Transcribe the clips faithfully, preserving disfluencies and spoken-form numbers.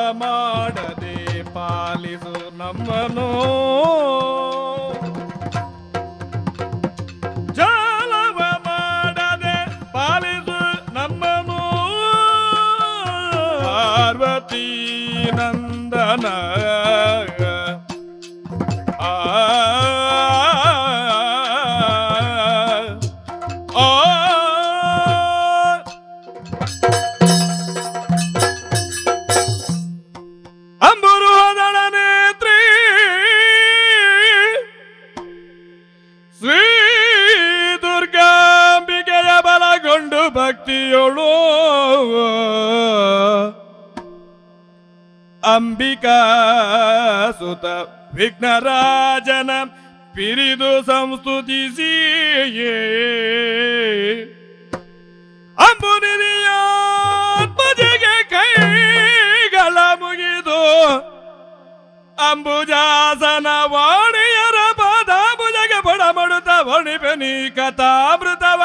ಮಾಡದೆ ಪಾಲಿಸು ನಮ್ಮನು ಜಾಲವ ಮಾಡದೆ ಪಾಲಿಸು ನಮ್ಮನು ಪಾರ್ವತಿ ನಂದನ ಆ ಭಕ್ತಿಯೋಳು ಅಂಬಿಕಾ ಸುತ ವಿಘ್ನರಾಜನ ಪಿರಿದು ಸಂಸ್ತುತಿಸಿ ಅಂಬುನಿಯಾತ್ಮಜೆಗೆ ಕೈಗಳ ಮುಗಿದು ಅಂಬುಜಾಸನ ವಾಣಿಯರ ಪಾದಾಂಬುಜಗೆ ಬಡಮಡುತ್ತ ವಣಿಪೆನಿ ಕಥಾಮೃತವ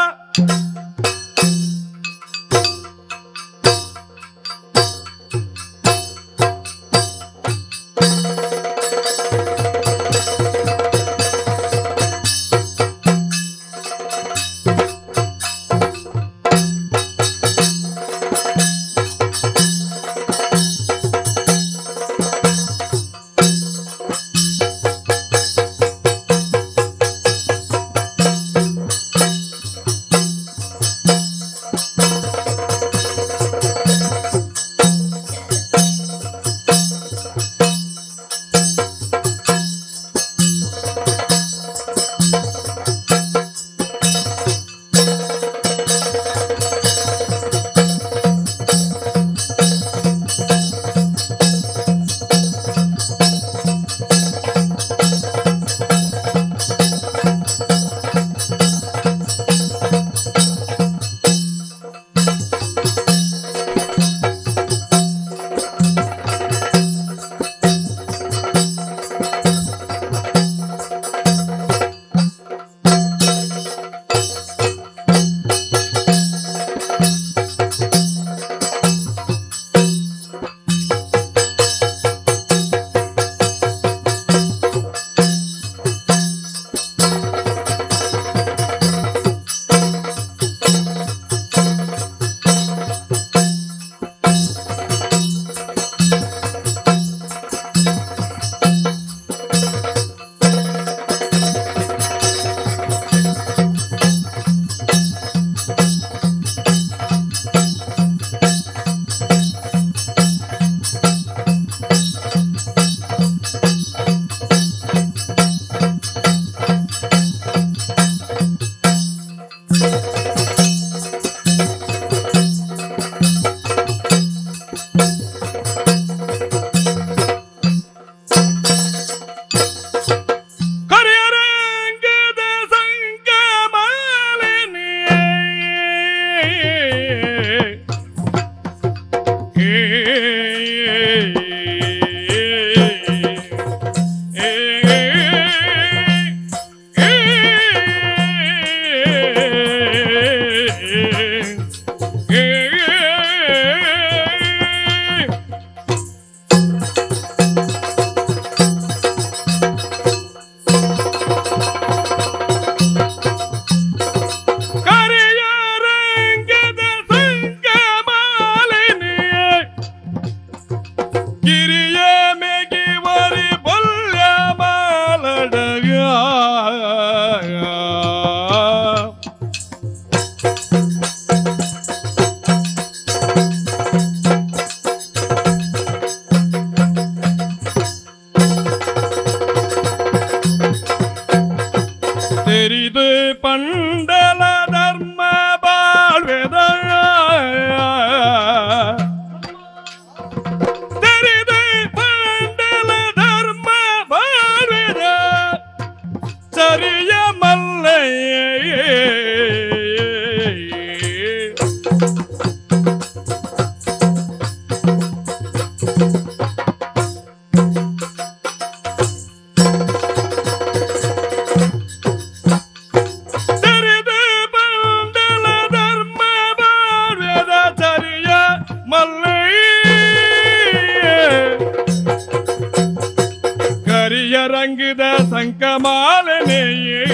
ಶಂಕಮಾಲನೆ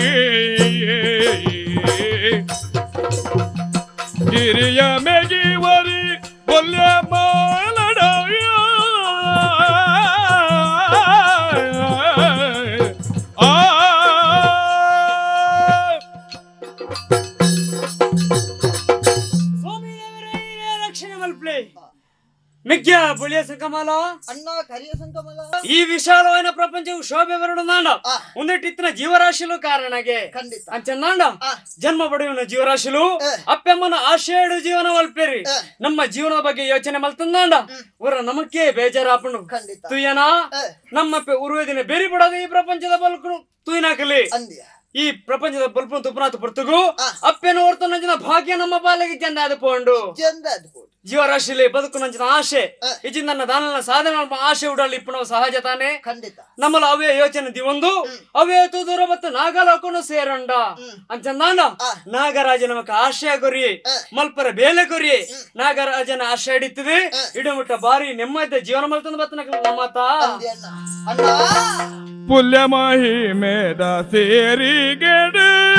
ಗಿರಿಯ ಮೆಗಿವರಿ ಬೊಲ್ಯ ಮಾಲಡ ಮಿಗ್ಯ ಬುಳಿಯ ಸಂಕಮಾಲ ಅಣ್ಣ ಕರಿಯ ಸಂಕಮಾಲ ಈ ವಿಶಾಲమైన ಪ್ರಪಂಚವು ಶೋಭೆ ಬರಡುನಾಂಡ ಒಂದಿಟ್ಟಿನ ಜೀವರಾಶಿಲು ಕಾರಣಗೆ ಅಂಚಂದಾಂಡ ಜನ್ಮ ಪಡೆಯುವ ಜೀವರಾಶಿಲು ಅಪ್ಪಮ್ಮನ ಆಶೇಡು ಜೀವನ ಮಲ್ಪೇರಿ ನಮ್ಮ ಜೀವನದ ಬಗ್ಗೆ ಯೋಚನೆ ಮಲ್ತಂದಾಂಡ ಊರ ನಮಕ್ಕೆ ಬೇಜಾರಾಪಣು ತುಯ್ಯನ ನಮ್ಮಪ್ಪೆ ಉರುವೇದಿನ ಬೇರಿ ಬಿಡೋದು ಈ ಪ್ರಪಂಚದ ಬಲ್ಕು ತುಯ್ನಾಕಲಿ ಈ ಪ್ರಪಂಚದ ಬಲ್ಪು ತುಪ್ಪನಾಥ ಪುರ್ತುಗು ಅಪ್ಪೆನ ಹೊರತು ನಂಜಿನ ಭಾಗ್ಯ ನಮ್ಮ ಪಾಲಿಗೆ ಚಂದ ಆದುಕೊಂಡು ಜೀವರಾಶಿಲಿ ಬದುಕು ನಂಚಿನ ಆಶೆ ಇಜಿ ನನ್ನ ದಾನ ಸಾಧನೆ ಆಶೆ ಉಡಲಿ ಇಪ್ಪಣ ಸಹಜ ತಾನೆ ಖಂಡಿತ ನಮ್ಮಲ್ಲ ಅವೇ ಯೋಚನೆ ದಿವೊಂದು ಅವೇ ದೂರ ಮತ್ತು ನಾಗಲೋಕನು ಸೇರಂಡ ಅಂಚಂದಾಂಡ ನಾಗರಾಜ ನಮಕ ಆಶಯ ಕೊರಿ ಮಲ್ಪರ ಬೇಲೆ ಕೊರಿ ನಾಗರಾಜನ ಆಶೆ ಹಿಡಿತದೆ ಇಡಮುಟ್ಟ ಬಾರಿ ನೆಮ್ಮದಿ ಜೀವನ ಮಲ್ತಂದ ಬತ್ತನ ನಮ್ಮತ ಪುಲ್ಯ ಮಹಿಮೇದ ಸೇರಿಗೆಡ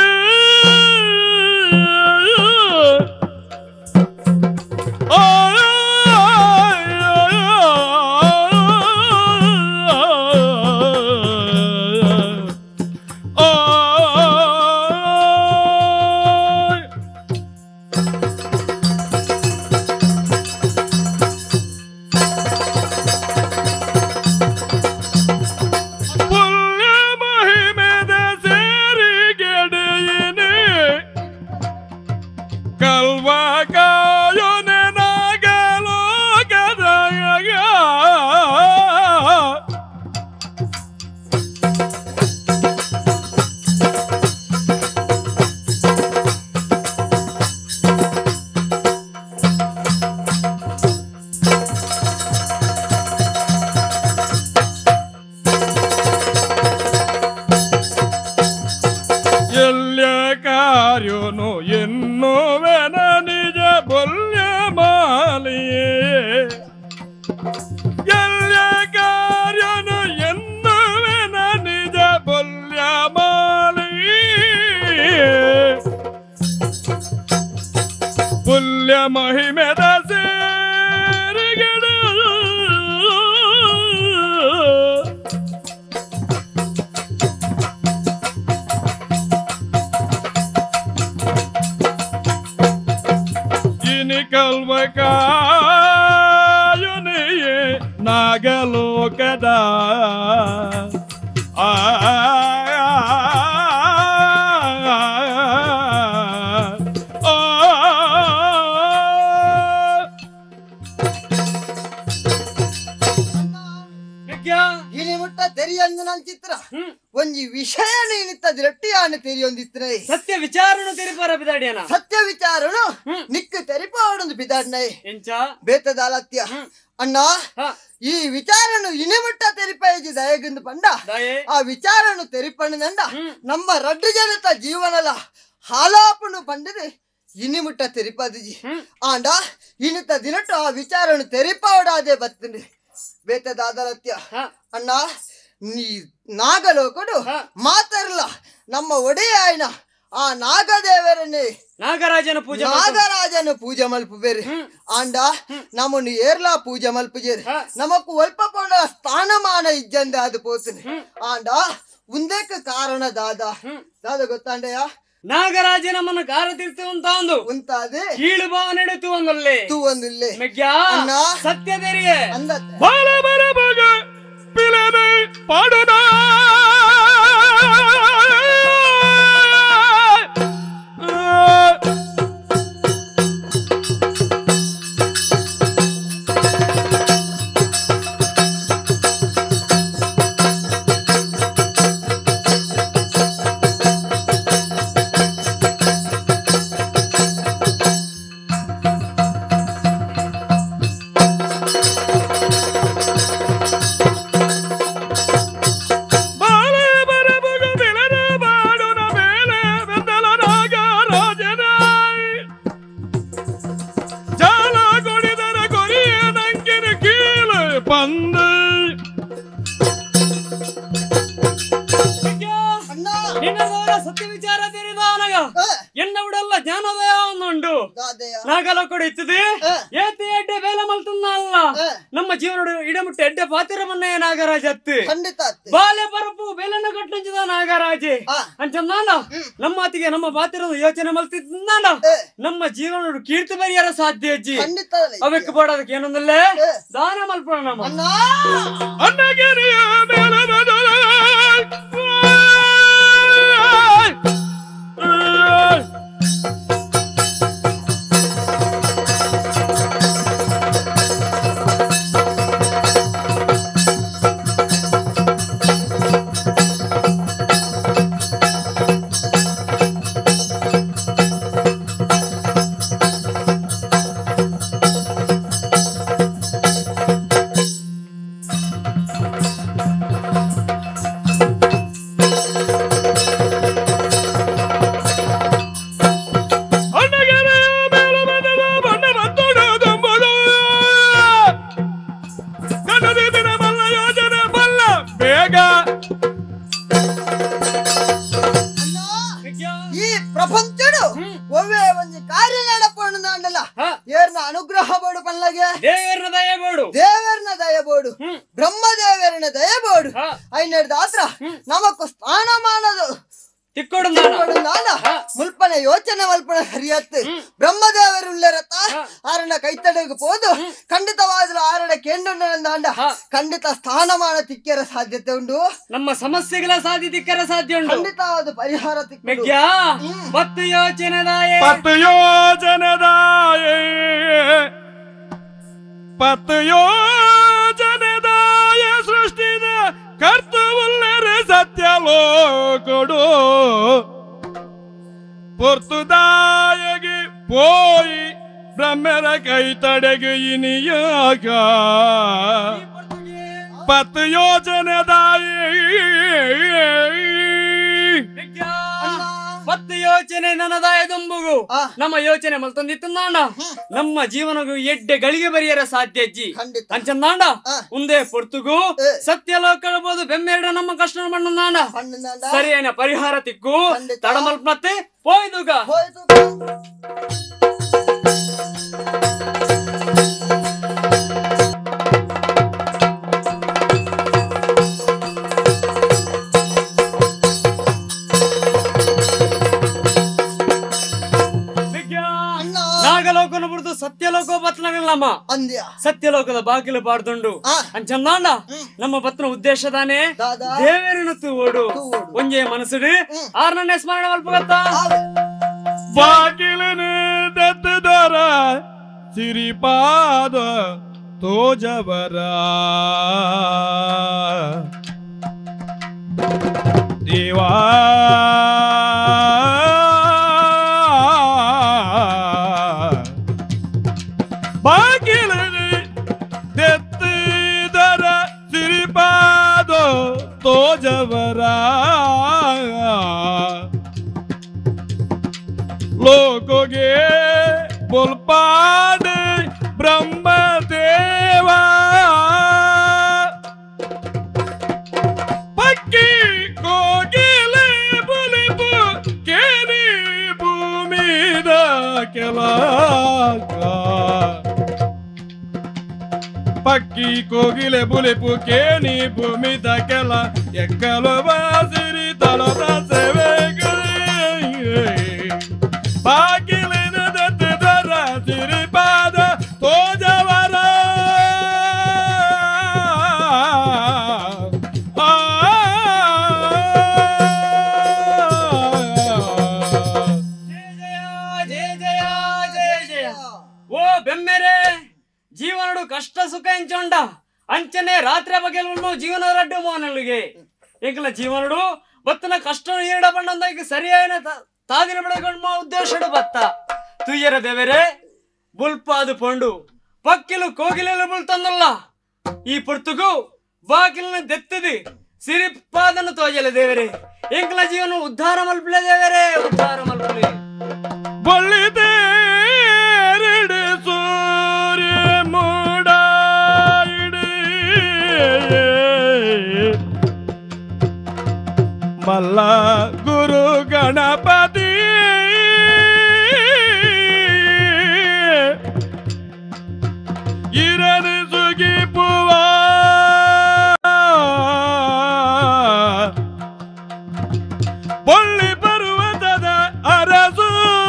ಮಹಿಮೆದ ಸೇರಿಗೆಡ ಇನಿ ಕಲ್ವಕಾಯುನಿಯೇ ನಾಗಲೋಕದ ಆ ಚಿತ್ರ ಒಂಜಿ ವಿಷಯ ನೀನಿತ್ತ ದಿರಟ್ಟಿಯಾನ ತೆರಿಯೊಂದಿತ್ತನೆ ಸತ್ಯ ವಿಚಾರನು ತೆರಿಪಾರ ಬಿದಾಡಿಯನ ಸತ್ಯ ವಿಚಾರನು ನಿಕ್ಕ ತೆರಿಪಾವಡೊಂದು ಬಿದಾಡ್ನೈ ಎಂಚ ಬೇತದಾಲತ್ಯ ಅಣ್ಣ ಈ ವಿಚಾರನು ಇನಿಮುಟ್ಟ ತೆರಿಪಾಯಿಜಿ ದಯಗಿಂದು ಪಂಡ ಆ ವಿಚಾರನು ತೆರಿಪಣ್ಣಂಡ ನಮ್ಮ ರಡ್ಡು ಜನತ ಜೀವನಲ ಹಾಲಾಪನು ಪಂಡದೆ ಇನಿಮುಟ್ಟ ತೆರಿಪಾದಿಜಿ ಆಂಡ ಇನಿತ ದಿನಟ್ಟು ಆ ವಿಚಾರನು ತೆರಿಪಾವಡಾದೆ ಬತ್ತನೆ ಬೇತದಾಲತ್ಯ ಅಣ್ಣ ನೀ ನಾಗಲೋಕಡು ಮಾತಾರಲ್ಲ ನಮ್ಮ ಒಡೆಯ ಆಯ್ನ ಆ ನಾಗದೇವರನ್ನೇ ನಾಗರಾಜನ ಪೂಜೆ ನಾಗರಾಜನ ಪೂಜೆ ಮಲ್ಪು ಬೇರೆ ಆಂಡ ನಮ್ಮನ್ನು ಏರ್ಲಾ ಪೂಜೆ ಮಲ್ಪುಜೇರಿ ನಮಕ್ ಒಲ್ಪ ಪೋಣ ಸ್ಥಾನಮಾನ ಇಜ್ಜಂದೆ ಅದು ಪೋತನೆ ಆಂಡ ಉಂದೇಕ ಕಾರಣ ದಾದ ದಾದ ಗೊತ್ತಾಂಡಯ್ಯ ನಾಗರಾಜ ನಮ್ಮನ್ನ ಕಾರ ತಿರ್ತು ಅಂತ ಒಂದು ಉಂತಾದೆ ಕೀಳು ಭಾವ ನಡೆತು ಒಂದಲ್ಲೇ ತೂ ಒಂದಿಲ್ಲೇ ಸತ್ಯದರಿಗೆ ಅಂದ ಬಾಲ ಬರ ಬಗ ಪಿಲನೆ ಪಾಡನ ಬಂದು ನಿನ್ನದವರ ಸತ್ಯ ವಿಚಾರ ತೆರೆದಾನಗ ಎನ್ನವುಡೆಲ್ಲ ಜ್ಞಾನೋದಯ ಒಂದುಂಡು ನಾಗಲ ಕೂಡ ಇತ್ತದೆ ಏತಿ ಎಡ್ಡೆ ಬೇಲ ಮಲ್ತುಂದಲ್ಲ ನಮ್ಮ ಜೀವನ ಇಡಮುಟ್ಟ ಎಡ್ಡೆ ಪಾತಿರಮನ್ನ ನಾಗರಾಜ ಅತ್ತು ಬಾಲೆ ಬರಪು ಬೇಲನ್ನು ಕಟ್ಟಂಚಿದ ನಾಗರಾಜೆ ಅಂಚಂದಾನ ನಮ್ಮ ಅತಿಗೆ ನಮ್ಮ ಪಾತಿರದ ಯೋಚನೆ ಮಲ್ತಿದ್ದಾನ ನಮ್ಮ ಜೀವನ ಕೀರ್ತಿ ಬರಿಯರ ಸಾಧ್ಯ ಅಜ್ಜಿ ಅವಕ್ಕೆ ಬೋಡೋದಕ್ಕೆ ಏನೊಂದಲ್ಲೇ ದಾನ ಮಲ್ಪಣ ನಮ್ಮ ಅನ್ನಗಿರಿಯ ಮೇಲೆ ಅನುಗ್ರಹ ಬೋಡು ಪನ್ಲಗೆ ದೇವರನ ದಯಬೋಡು ದೇವರನ ದಯಬೋಡು ಬ್ರಹ್ಮದೇವರನ ದಯಬೋಡು ಐನೆಡ್ದ ಆತ್ರ ನಮಕು ಸ್ಥಾನಮಾನದು ತಿಕ್ಕೋಡು ಮುಲ್ಪನೆ ಯೋಚನೆ ಮಲ್ಪನೆ ಸರಿಯತ್ತು ಬ್ರಹ್ಮದೇವರುಳ್ಳರತ ಆರಣ ಕೈತಡೆಗೆ ಹೋದು ಖಂಡಿತವಾದ್ರು ಆರಣ ಕೆಂಡುಂಡ ಖಂಡಿತ ಸ್ಥಾನಮಾನ ತಿಕ್ಕರ ಸಾಧ್ಯತೆ ಉಂಟು ನಮ್ಮ ಸಮಸ್ಯೆಗಳ ಸಾಧ್ಯ ತಿಕ್ಕರ ಸಾಧ್ಯ ಉಂಟು ಖಂಡಿತ ಅದು ಪರಿಹಾರ ತಿಕ್ಕ ಪತ್ತು ಯೋಚನೆದಾಯ ಪತ್ತು ಯೋಜನೆದಾಯ ಪತ್ತು ಯೋಜನೆದಾಯ ಸೃಷ್ಟಿದ ಕರ್ತವುಳ್ಳರೆ ಸತ್ಯಲೋಕಡು ಪೊರ್ತುದಾಯಗೆ ಪೋಯಿ ಬ್ರಹ್ಮರ ಕೈ ತಡೆಗೆ ಇನಿಯಾಗ ಪತ್ತು ಯೋಜನೆದಾಯ ಪತ್ತು ಯೋಚನೆ ನನ್ನದಾಯ ದುಂಬುಗು ನಮ್ಮ ಯೋಚನೆ ಮಲ್ತೊಂದಿತ್ತು ನಾಂಡ ನಮ್ಮ ಜೀವನಗೂ ಎಡ್ಡೆ ಗಳಿಗೆ ಬರಿಯರ ಸಾಧ್ಯ ಅಜ್ಜಿ ಅಂಚಂದಾಂಡ ಮುಂದೆ ಪೊರ್ತುಗು ಸತ್ಯ ಲೋಕಬಹುದು ಬೆಮ್ಮೆರಡ ನಮ್ಮ ಕಷ್ಟ ಮಣ್ಣು ನಾಂಡ ಸರಿಯಾನ ಪರಿಹಾರ ತಿಕ್ಕು ತಡಮಲ್ಪ ಮತ್ತೆ ಹೋಯ್ದುಗ ನಾಗಲೋಕನ ಬಿಡ್ದು ಸತ್ಯಲೋಕ ಬತ್ನಗಲ್ಲಮ್ಮ ಸತ್ಯಲೋಕದ ಬಾಗಿಲು ಬಾರ್ದುಂಡು ಅಂಚಂದಾಂಡ ನಮ್ಮ ಬತ್ನ ಉದ್ದೇಶದಾನೆ ದೇವೇರನತ್ತು ಓಡು ಒಂಜೆ ಮನಸ್ಸುಡು ಆರ್ನನ್ನೇ ಸ್ಮರಣ ಮಲ್ಪಗತ್ತ ಬಾಗಿಲನು ದತ್ತದರ ಸಿರಿಪಾದ ತೋಜವರ ದೇವಾ ಬಾಗಿಲನು ದತ್ತದರ ಸಿರಿಪಾದ ತೋಜವರ ಲೋಕೋಗೆ ಬೊಲ್ಪಾಡೆ ಬ್ರಹ್ಮದೇವ ಪಕ್ಕಿ ಕೋಗಿಲೆ ಬುಲಿಪು ಕೇರಿ ಭೂಮಿದ ಕೆಲ ಪಕ್ಕಿ ಕೋಗಿಲೆ ಬುಲಿಪು ಕೇನಿ ಭೂಮಿದ ಕೆಲ ಎಕ್ಕಲವ ಸಿರಿ ತಲದ ಸೇವೆಗಳೇ ಬಾಗಿಲಿನ ದತ್ತದರ ಸಿರಿಪಾದ ತೋಜವರ ಜಯ ಜಯ ಜಯ ಜಯ ಓ ಬೆಮ್ಮೆರೆ ಜೀವನಡು ಕಷ್ಟ ಸುಖ ಎಂಚೊಂಡ ಅಂಚನೆ ರಾತ್ರಿ ಬಗೆಲು ಜೀವನ ರಡ್ಡು ಮೋನಲ್ಲಿಗೆ ಈಗಲ ಜೀವನಡು ಬತ್ತನ ಕಷ್ಟ ಏಡ ಬಣ್ಣ ಸರಿಯಾದ ತಾದಿನ ಬೆಳಗೊಂಡ ಉದ್ದೇಶಡು ಬತ್ತ ತುಯ್ಯರ ದೇವರೇ ಬುಲ್ಪಾದು ಪೊಂಡು ಪಕ್ಕಿಲು ಕೋಗಿಲೆಲ್ಲ ಬುಲ್ತಂದಲ್ಲ ಈ ಪುರ್ತುಗು ಬಾಗಿಲಿನ ದೆತ್ತದಿ ಸಿರಿಪಾದನ್ನು ತೋಜಲ ದೇವರೇ ಎಂಕಲ ಜೀವನ ಉದ್ಧಾರ ಮಲ್ಪಲೆ ದೇವರೇ ಉದ್ಧಾರ ಮಲ್ಪಲೆ ಬಳ್ಳಿದೆ ಸೂರ್ಯ ಮೂಡ ಮಲ್ಲ ಗುರು ಗಣಪತಿ ಇರದು ಸುಗಿಪುವ ಬೊಳ್ಳಿ ಪರ್ವತದ ಅರಸು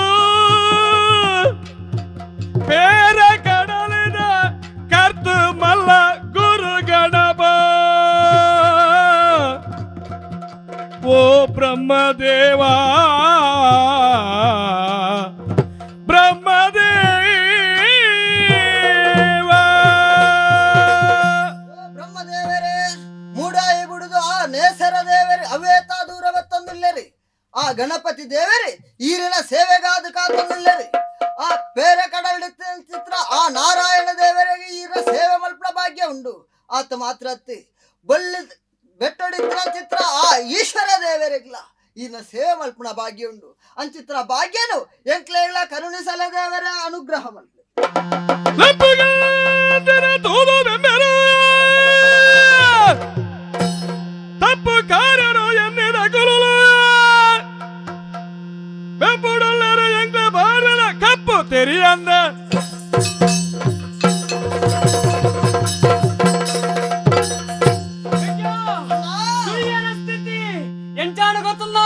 ಬೇರ ಕಡಲಿನ ಕರ್ತು ಮಲ್ಲ ಗುರು ಗಣಪ ಓ ಬ್ರಹ್ಮದೇವ ಬ್ರಹ್ಮದೇವ ಬ್ರಹ್ಮದೇವರೇ ಮೂಡಾಯಿ ಬಿಡುದು ಆ ನೇಸರ ದೇವರೇ ಅವೇತ ದೂರವ ತಂದಿಲ್ಲರಿ ಆ ಗಣಪತಿ ದೇವರೇ ಈರಿನ ಸೇವೆಗಾದ ಕಾತಂದಿಲ್ಲರಿ ಆ ಬೇರೆ ಕಡಲ ಚಿತ್ರ ಆ ನಾರಾಯಣ ದೇವರಿಗೆ ಈರ ಸೇವೆ ಮಲ್ಪ ಭಾಗ್ಯ ಉಂಡು ಆತ ಮಾತ್ರ ಅತ್ತಿ ಬಳ್ಳಿ ಬೆಟ್ಟಡಿತ್ರ ಚಿತ್ರ ಆ ಈಶ್ವರ ದೇವರಿಗ್ಲ ಈನ ಸೇವೆ ಮಲ್ಪನ ಭಾಗ್ಯ ಉಂಡು ಅಂಚಿತ್ರ ಭಾಗ್ಯನು ಎಂಕ್ಲೆಗ್ಲ ಕರುಣಿಸಲ ದೇವರ ಅನುಗ್ರಹ ಮಲ್ಪ ತಪ್ಪು ಕಾರರು ಎನ್ನಿದ ಗುರುಳು ಬೆಂಬುಡಲ್ಲರು ಎಂಗ ಬಾರದ ಕಪ್ಪು ತೆರಿಯಂದ ಸ್ಥಿತಿ ಎಂಚಾಣ ಗೊತ್ತಲ್ಲ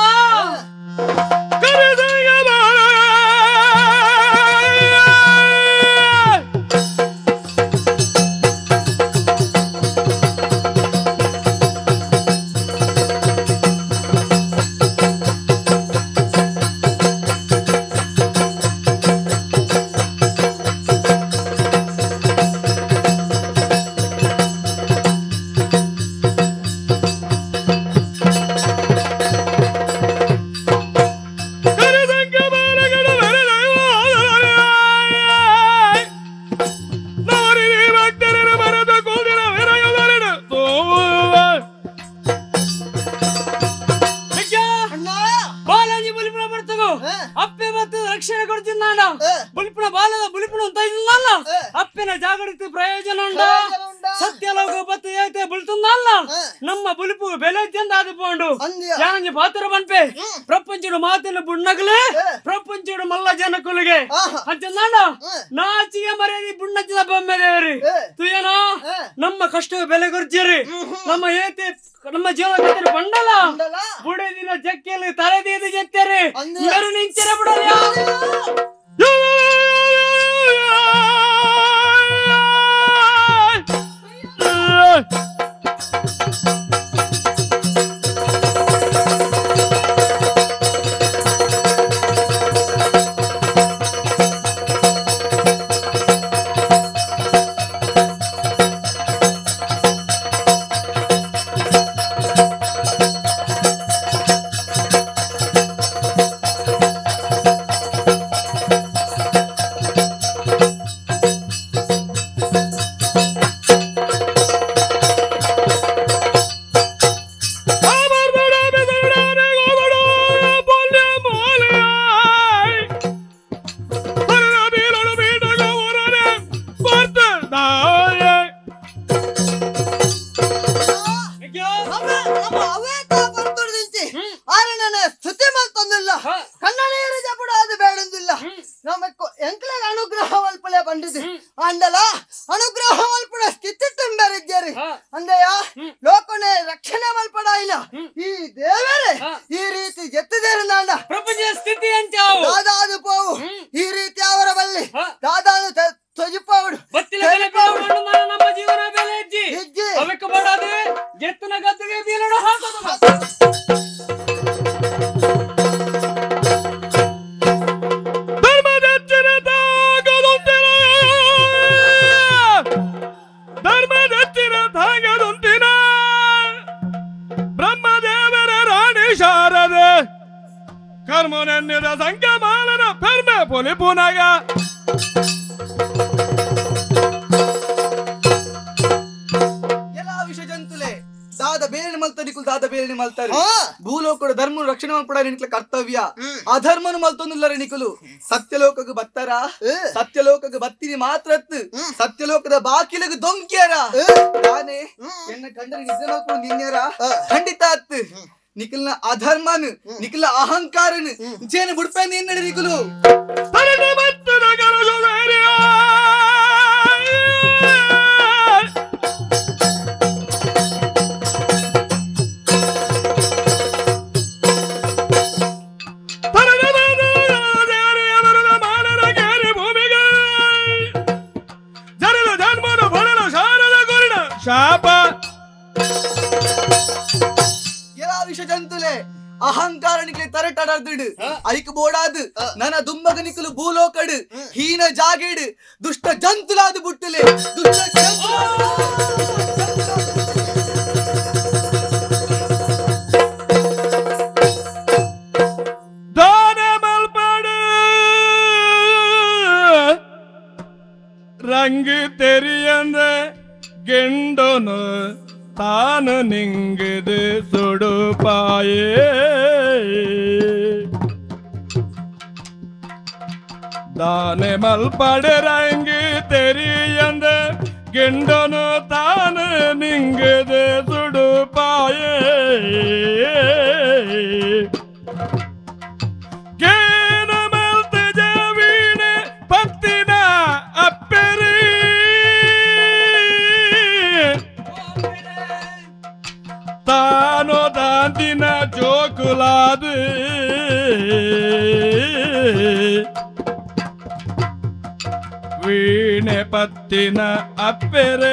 ಅಪ್ಪಿನ ಜಾಗೃತಿ ಪ್ರಯೋಜನ ಉಂಡ ಸತ್ಯಲೋಕ ಬತ್ತು ಐತೆ ಬುಲ್ತುಂದಲ್ಲ ನಮ್ಮ ಬುಲಿಪು ಬೆಲೆ ಚಂದ ಆದುಕೊಂಡು ಯಾಂಜಿ ಪಾತ್ರ ಬನ್ಪೆ ಪ್ರಪಂಚದ ಮಾತಿನ ಬುಣ್ಣಗಲೇ ಪ್ರಪಂಚದ ಮಲ್ಲ ಜನಕುಲಿಗೆ ಅಂಚಂದಾಂಡ ನಾಚಿಗೆ ಮರ್ಯಾದಿ ಬುಣ್ಣಚ್ಚಿದ ಬೊಮ್ಮೆ ದೇವರಿ ತುಯನ ನಮ್ಮ ಕಷ್ಟ ಬೆಲೆ ಗುರ್ಜಿರಿ ನಮ್ಮ ಏತೆ ನಮ್ಮ ಜೀವನ ಬಂಡಲ ಬುಡೆ ದಿನ ಜಕ್ಕಿಯಲ್ಲಿ ತಲೆದೀದು ಜತ್ತೇರಿ ಇವರು ನಿಂಚರ ಬಿಡಲ್ಲ ಕರ್ಮನೆನ್ನಿದ ಸಂಕಮಾಲನ ಪೆರ್ಮೆ ಪೊಲಿ ಪುನಗ ಎಲ್ಲ ವಿಷ ಜಂತುಲೆ ದಾದ ಬೇರೆ ಮಲ್ತನಿಕುಲ್ ದಾದ ಬೇರೆ ಮಲ್ತಾರೆ ಭೂಲೋಕದ ಧರ್ಮ ರಕ್ಷಣೆ ಮಾಡ್ಕೊಡ ನಿಕ್ಲ ಕರ್ತವ್ಯ ಅಧರ್ಮನು ಮಲ್ತೊಂದಿಲ್ಲರ ನಿಕುಲು ಸತ್ಯಲೋಕಕ್ಕೆ ಬತ್ತಾರ ಸತ್ಯಲೋಕಕ್ಕೆ ಬತ್ತಿನಿ ಮಾತ್ರ ಸತ್ಯಲೋಕದ ಬಾಕಿಲಗ ದೊಂಕ್ಯಾರ ನಾನೇ ಎನ್ನ ಕಂಡರೆ ನಿದ್ರೆ ಮಲ್ಕೊಂಡು ನಿನ್ಯಾರ ಖಂಡಿತ ಅತ್ತು ನಿಖಿಲ್ನ ಅಧರ್ಮನು ನಿಖಿಲ ಅಹಂಕಾರನು ಜೇನು ಬುಡ್ಪೇಂದ ಏನ್ ನಡಿ ನಿಖಿಲು ತರಡೆ ಮತ್ತು ನಗರ ಸುವೇರಿಯ ಶಾಪ ಎಲ್ಲ ವಿಷ ಜಂತುಲೆ ಅಹಂಕಾರ ನಿಕ್ಲೆ ತರಟಾಡಾರ್ದಿಡು ಐಕ್ ಬೋಡಾದು ನನ್ನ ದುಮ್ಮಗ ನಿಕ್ಕಲು ಭೂಲೋಕಡು ಹೀನ ಜಾಗೇಡು ದುಷ್ಟ ಜಂತುಲಾದು ಬುಟ್ಟಲೆ ದುಷ್ಟ ದಾನ ಮಲ್ಪಾಡು ರಂಗ್ ತೆರಿಯಂದ ಗೆಂಡೋನು ತಾನು ನಿಂಗದು ಸುಡುಪಾಯೇ ದಾನೆ ಮಲ್ಪಡೆ ರಂಗಿ ತೆರಿಯಂದ ಗೆಂಡೋನು ತಾನು ನಿಂಗದು ಸುಡುಪಾಯೇ ಗೇನ ಮಲ್ತ ಜವೀಣ ಪತ್ತಿನ ಅಪ್ಪೆರಿ ತಾನೋ ದಾಂದಿನ ಜೋಕುಲಾದು ವೀಣೆ ಪತ್ತಿನ ಅಪ್ಪೆರೆ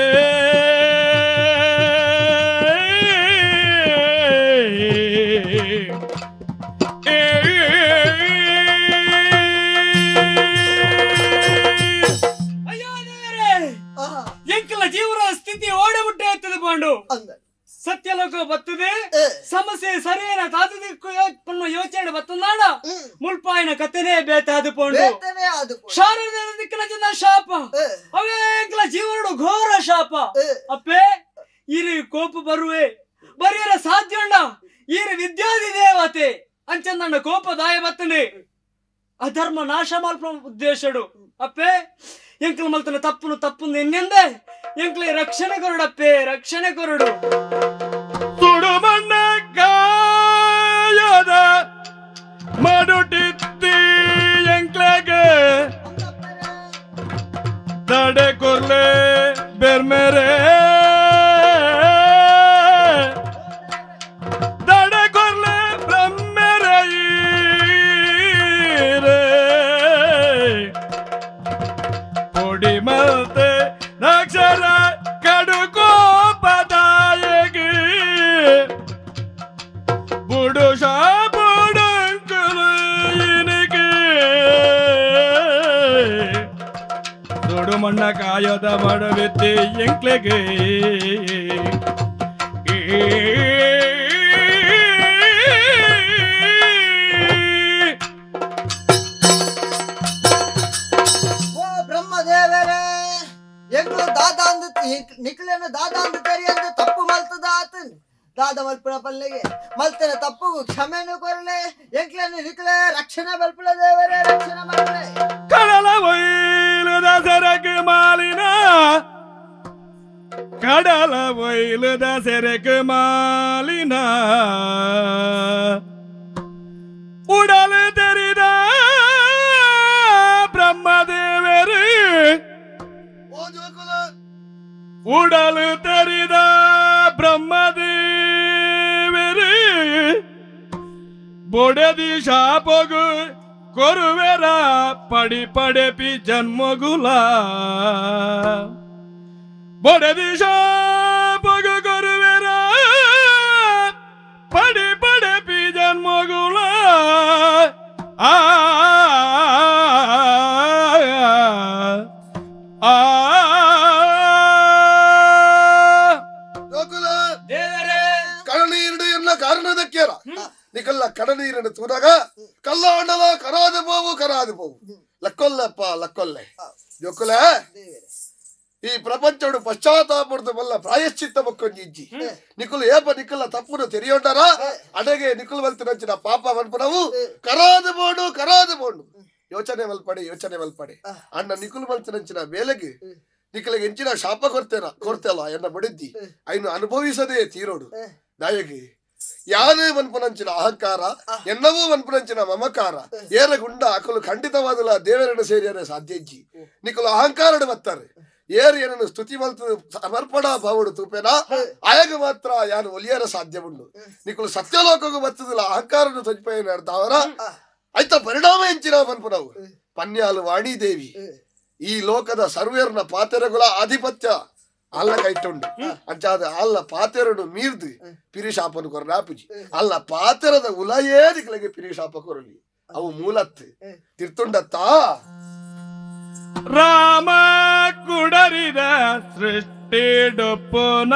ಎಂಕಲ ಜೀವನ ಸ್ಥಿತಿ ಓಡಬಿಟ್ಟೆ ತಿಳಿದುಕೊಂಡು ಸತ್ಯಲೋಕ ಬತ್ತದೆ ಸಮಸ್ಯೆ ಸರಿಯನ ತಾತದಿಕ್ಕು ಯೋಚನೆ ಬತ್ತನಾಡ ಮುಲ್ಪಾಯಿನ ಕತೆನೇ ಬೇತಾದುಕೊಂಡು ಶಾರದ ದಿಕ್ಕಿನ ಜನ ಶಾಪ ಅವೇ ಎಂಕಲ ಜೀವನ ಘೋರ ಶಾಪ ಅಪ್ಪೆ ಈರಿ ಕೋಪ ಬರುವೆ ಬರಿಯರ ಸಾಧ್ಯ ಈರಿ ವಿದ್ಯಾದಿ ದೇವತೆ ಅಂಚಂದ ಕೋಪ ದಾಯ ಬತ್ತನೆ ಅಧರ್ಮ ನಾಶ ಮಲ್ಪ ಉದ್ದೇಶಡು ಅಪ್ಪೆ ಎಂಕಲ್ ಮಲ್ತನ ತಪ್ಪುನು ತಪ್ಪು ಎನ್ನೆಂದೆ ಎಂಕ್ಲೆ ರಕ್ಷಣೆ ಕೊರಡಪ್ಪೆ ರಕ್ಷಣೆ ಕೊರಡು ಸುಡು ಮಣ್ಣ ಕಾಯದ ಮಡುಟಿತ್ತಿ ಎಂಕ್ಲೆಗೆ ತಡೆ ಕೊರ್ಲೆ ಬೆರ್ಮೆರೆ ತಡೆ ಕೊರ್ಲೆ ಬ್ರಹ್ಮೆರೆ ಪೊಡಿ ಮಲ್ತೆ ಅಕ್ಷರ ಕಡುಕೋ ಪದಾಯಗಿ ಬುಡು ಶಾಬುಡಂಕಲು ಇನಿಗೆ ಸುಡು ಮಣ್ಣ ಕಾಯದ ಮಡವೆತ್ತಿ ಎಂಕ್ಲೆಗೆ ಬ್ರಹ್ಮದೇವರೇ ಎಂಕ್ಲು ದಾದ ಅಂದು ನಿಕ್ಲೇನ ದಾದ ಅಂದು ತೆರಿ ಅಂದು ತಪ್ಪು ಮಲ್ತದ ಆತನ್ ದಾದ ಮಲ್ಪನ ಪಲ್ಲೆಗೆ ಮಲ್ತನ ತಪ್ಪು ಕ್ಷಮೆನು ಕೊರಲೆ ಎಂಕ್ಲೇನು ನಿಕ್ಲೆ ರಕ್ಷಣೆ ಬಲ್ಪಳ ದೇವರೇ ರಕ್ಷಣೆ ಮಲ್ಪಳೆ ಕಡಲ ಒಯ್ಲುದ ಸೆರಕು ಮಾಲಿನ ಕಡಲ ಒಯ್ಲುದ ಸೆರಕು ಮಾಲಿನ ಉಡಲು ತೆರಿದ ಬ್ರಹ್ಮದೇವರು ಉಡಲು ತೆರಿದ ಬ್ರಹ್ಮದೇವರು ಬೊಡೆದಿ ಶಾಪಗು ಕೊರುವೆರ ಪಡಿ ಪಡೆಪಿ ಜನ್ಮಗುಲ ಬೊಡೆದಿ ಶಾಪಗು ಕೊರುವೆರ ಪಡಿ ಪಡೆಪಿ ಜನ್ಮಗುಲ ಆ ಕಾರಣದಕ್ಕೇರ ನಿಕಲ್ಲ ಕಡನೀರನ್ನು ತೂರಾಗ ಕಲ್ಲಾಂಡಲ ಕರಾದು ಬೋವು ಕರಾದು ಬೋವು ಲಕ್ಕೊಲ್ಲಪ್ಪ ಲಕ್ಕೊಲ್ಲೆ ಜೋಕುಲ ಈ ಪ್ರಪಂಚಡು ಪಶ್ಚಾತ್ತಾಪಡ್ದು ಬಲ್ಲ ಪ್ರಾಯಶ್ಚಿತ್ತ ಮಕ್ಕೊಂಜಿಜ್ಜಿ ನಿಕುಲು ಏಪ ನಿಕಲ್ಲ ತಪ್ಪುನು ತೆರಿಯೋಂಡಾರ ಅಡಗೆ ನಿಕುಲು ಮಲ್ತಿನಂಚಿನ ಪಾಪ ಮನ್ಪುನವು ಕರಾದು ಬೋಡು ಕರಾದು ಬೋಡು ಯೋಚನೆ ಮಲ್ಪಡೆ ಯೋಚನೆ ಮಲ್ಪಡೆ ಅಣ್ಣ ನಿಕುಲು ಮಲ್ತಿನಂಚಿನ ಮೇಲೆಗೆ ನಿಕಲಿಗೆ ಎಂಚಿನ ಶಾಪ ಕೊಡ್ತೇನ ಕೊಡ್ತೇಲ್ಲ ಎನ್ನ ಬಡಿದ್ದಿ ಐನು ಅನುಭವಿಸದೆ ತೀರೋಡು ನಾಯಗಿ ಯಾನೇ ಮನ್ಪುನಂಚಿನ ಅಹಂಕಾರ ಎನ್ನವೂ ಮನ್ಪುನಂಚಿನ ಮಮಕಾರ ಏರ ಗುಂಡ ಅಕಲು ಖಂಡಿತವಾದಲ್ಲ ದೇವರನ್ನು ಸೇರಿಯರೆ ಸಾಧ್ಯಜ್ಜಿ ನಿಕಲು ಅಹಂಕಾರಡು ಬತ್ತಾರೆ ಏರು ಏನನ್ನು ಸ್ತುತಿ ಮಲ್ತು ಸಮರ್ಪಣಾ ಭಾವಡು ತೂಪೇನ ಆಯಗ ಮಾತ್ರ ಯಾನು ಒಲಿಯರ ಸಾಧ್ಯ ಉಂಡು ನಿಕಲು ಸತ್ಯಲೋಕಗೂ ಬತ್ತದಿಲ್ಲ ಅಹಂಕಾರನು ತೊಜ್ಪೇನ ಅರ್ಧವರ ಆಯ್ತ ಪರಿಣಾಮ ಎಂಚಿನ ಮನ್ಪುನವು ಪನ್ಯಾಲು ವಾಣಿದೇವಿ ಈ ಲೋಕದ ಸರ್ವೇರ್ನ ಪಾತೆರಗುಲ ಆಧಿಪತ್ಯ ಅಲ್ಲ ಕೈಟುಂಡು ಅಂಚಾದ ಅಲ್ಲ ಪಾತೆರಡು ಮೀರ್ದು ಪಿರಿಶಾಪನು ಕೊರನಾಪುಜಿ ಅಲ್ಲ ಪಾತೆರದ ಉಲಯೇದಿಗಳಿಗೆ ಪಿರಿಶಾಪ ಕೊರಲಿ ಅವು ಮೂಲತ್ ತಿರ್ತುಂಡತ್ತ ರಾಮ ಕುಡರಿದ ಸೃಷ್ಟಿ ಡೊಪ್ಪುನ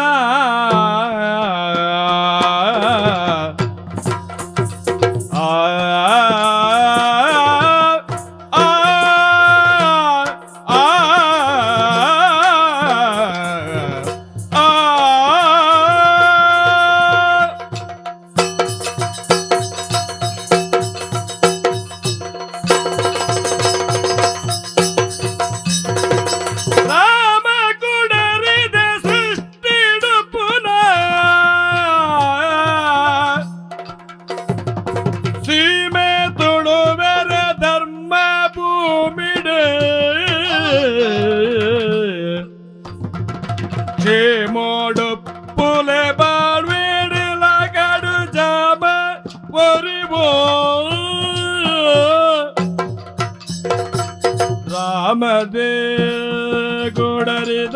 ರಾಮದೇ ಗುಡರಿದ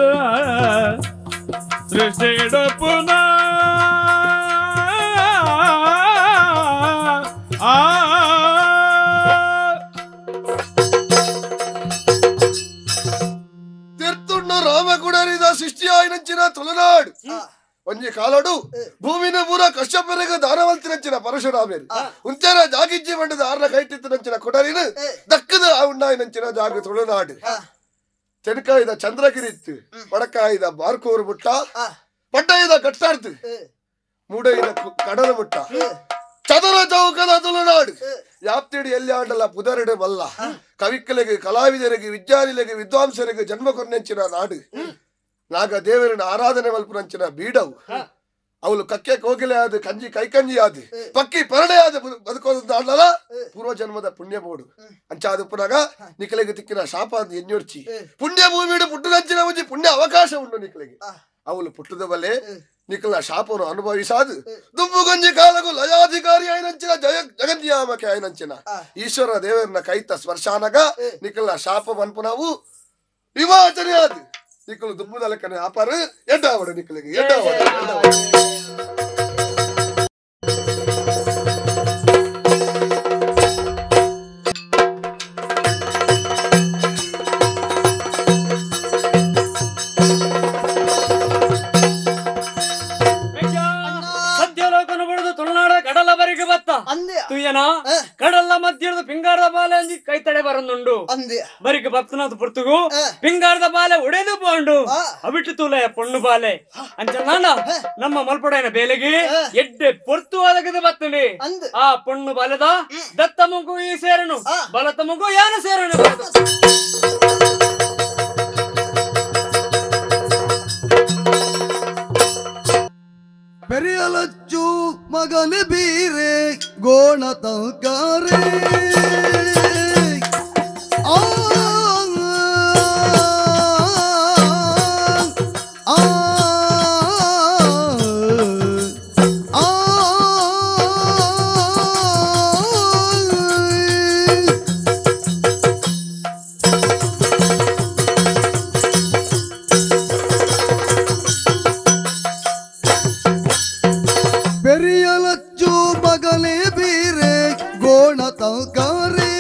ಸೃಷ್ಟಿಡು ಪುನಃ ಆ ತಿರ್ತುಂಡು ರಾಮ ಗುಡರಿದ ಸೃಷ್ಟಿಯಾಯಿನಂಚಿನ ತುಳುನಾಡು ಒಂಜಿ ಕಾಲಡು ಭೂಮಿನ ಪೂರ ಕಶ್ಯಪರಿಗೆ ದಾನವಂತಿನಂಚಿನ ಪರಶುರಾಮೇರು ಉಂಚರ ಜಾಗಿಜ್ಜಿ ಮಂಡದ ಆರ್ನ ಕೈಟಿತ್ತಿನಂಚಿನ ಕೊಡರಿನ ದಕ್ಕದ ಉಂಡಾಯಿನಂಚಿನ ಜಾಗ ತುಳುನಾಡು ಚೆನಕಾಯ್ದ ಚಂದ್ರಗಿರಿತ್ತು ಪಡಕಾಯ್ದ ಬಾರ್ಕೂರು ಮುಟ್ಟ ಪಡ್ಡಾಯ್ದ ಕಟ್ಟಾಡ್ತು ಮೂಡೈದ ಕಡಲ ಮುಟ್ಟ ಚದರ ಚೌಕದ ತುಳುನಾಡು ಯಾಪ್ತಿಡಿ ಎಲ್ಲಿ ಆಡಲ್ಲ ಪುದರಡು ಮಲ್ಲ ಕವಿಕ್ಕಲಿಗೆ ಕಲಾವಿದರಿಗೆ ವಿಜ್ಞಾನಿಗಳಿಗೆ ವಿದ್ವಾಂಸರಿಗೆ ಜನ್ಮ ಕೊರ್ನೆಂಚಿನ ನಾಡು ನಾಗ ದೇವರಿನ ಆರಾಧನೆ ಮಲ್ಪುನಂಚಿನ ಬೀಡವು ಅವಳು ಕಕ್ಕೆ ಕೋಗಿಲೆ ಆದ ಕಂಜಿ ಕೈಕಂಜಿ ಆದ ಪಕ್ಕಿ ಪರಡೆ ಆದ ಬದುಕೋದಲ್ಲ ಪೂರ್ವ ಜನ್ಮದ ಪುಣ್ಯ ಬೋಡು ಅಂಚಾದ ಪುನಗ ನಿಖಲೆಗೆ ತಿಕ್ಕಿನ ಶಾಪ ಅದು ಎನ್ನೊಡ್ಚಿ ಪುಣ್ಯ ಭೂಮಿಡು ಪುಟ್ಟದಂಚಿನ ಮುಂಚೆ ಪುಣ್ಯ ಅವಕಾಶ ಉಂಟು ನಿಖಲೆಗೆ ಅವಳು ಪುಟ್ಟದ ಬಲ್ಲೆ ನಿಖಲ ಶಾಪವನ್ನು ಅನುಭವಿಸಾದು ದುಬ್ಬು ಗಂಜಿ ಕಾಲಗೂ ಲಯಾಧಿಕಾರಿ ಆಯ್ನಂಚಿನ ಜಯ ಜಗನ್ಯಾಮಕೆ ಆಯ್ನಂಚಿನ ಈಶ್ವರ ದೇವರನ್ನ ಕೈತ ಸ್ಪರ್ಶಾನಗ ನಿಖಲ ಶಾಪ ಮನ್ಪುನವು ವಿವಾಚನೆ ಆದ ನಿಕ್ಕಲು ದುಬ್ಬುದ ಲೆಕ್ಕನೆ ಆಪಾರ ಎಡ್ಡಾವಡ ನಿಕ್ಕಲಿಗೆ ಎಡ್ಡಾವಡ ಸದ್ಯಲೋಕನ ಬಿಡುದು ತುಳುನಾಡ ಕಡಲ ಬರಿಗೆ ಬತ್ತ ತುಯ್ಯನ ಕಡಲ ಮಧ್ಯದ ಪಿಂಗಾರದ ಬಾಲೆ ಅಂಜಿ ಕೈ ತಡೆ ಬರಂದುಂಡು ಬರಿಗೆ ಬತ್ತನದು ಪುರ್ತುಗು ಪಿಂಗಾರದ ಬಾಲೆ ಒಡೆದು ಪೋಂಡು ಅಬಿಟ್ಟು ತೂಲೆ ಪೊಣ್ಣು ಬಾಲೆ ಅಂಚನಾನ ನಮ್ಮ ಮಲ್ಪೊಡೆನ ಬೇಲೆಗೆ ಎಡ್ಡೆ ಪೊರ್ತು ಒದಗದ ಬತ್ತಲಿ ಆ ಪೊಣ್ಣು ಬಾಲೆದ ದತ್ತ ಮಗು ಈ ಸೇರನು ಬಲತ ಮಗು ಯಾನ ಸೇರನು பெரியலச்சு மகனு பீரே கோண தங்காரே ஆ ஆ ஆ பெரியலச்சு மகனே பீரே கோண தங்காரே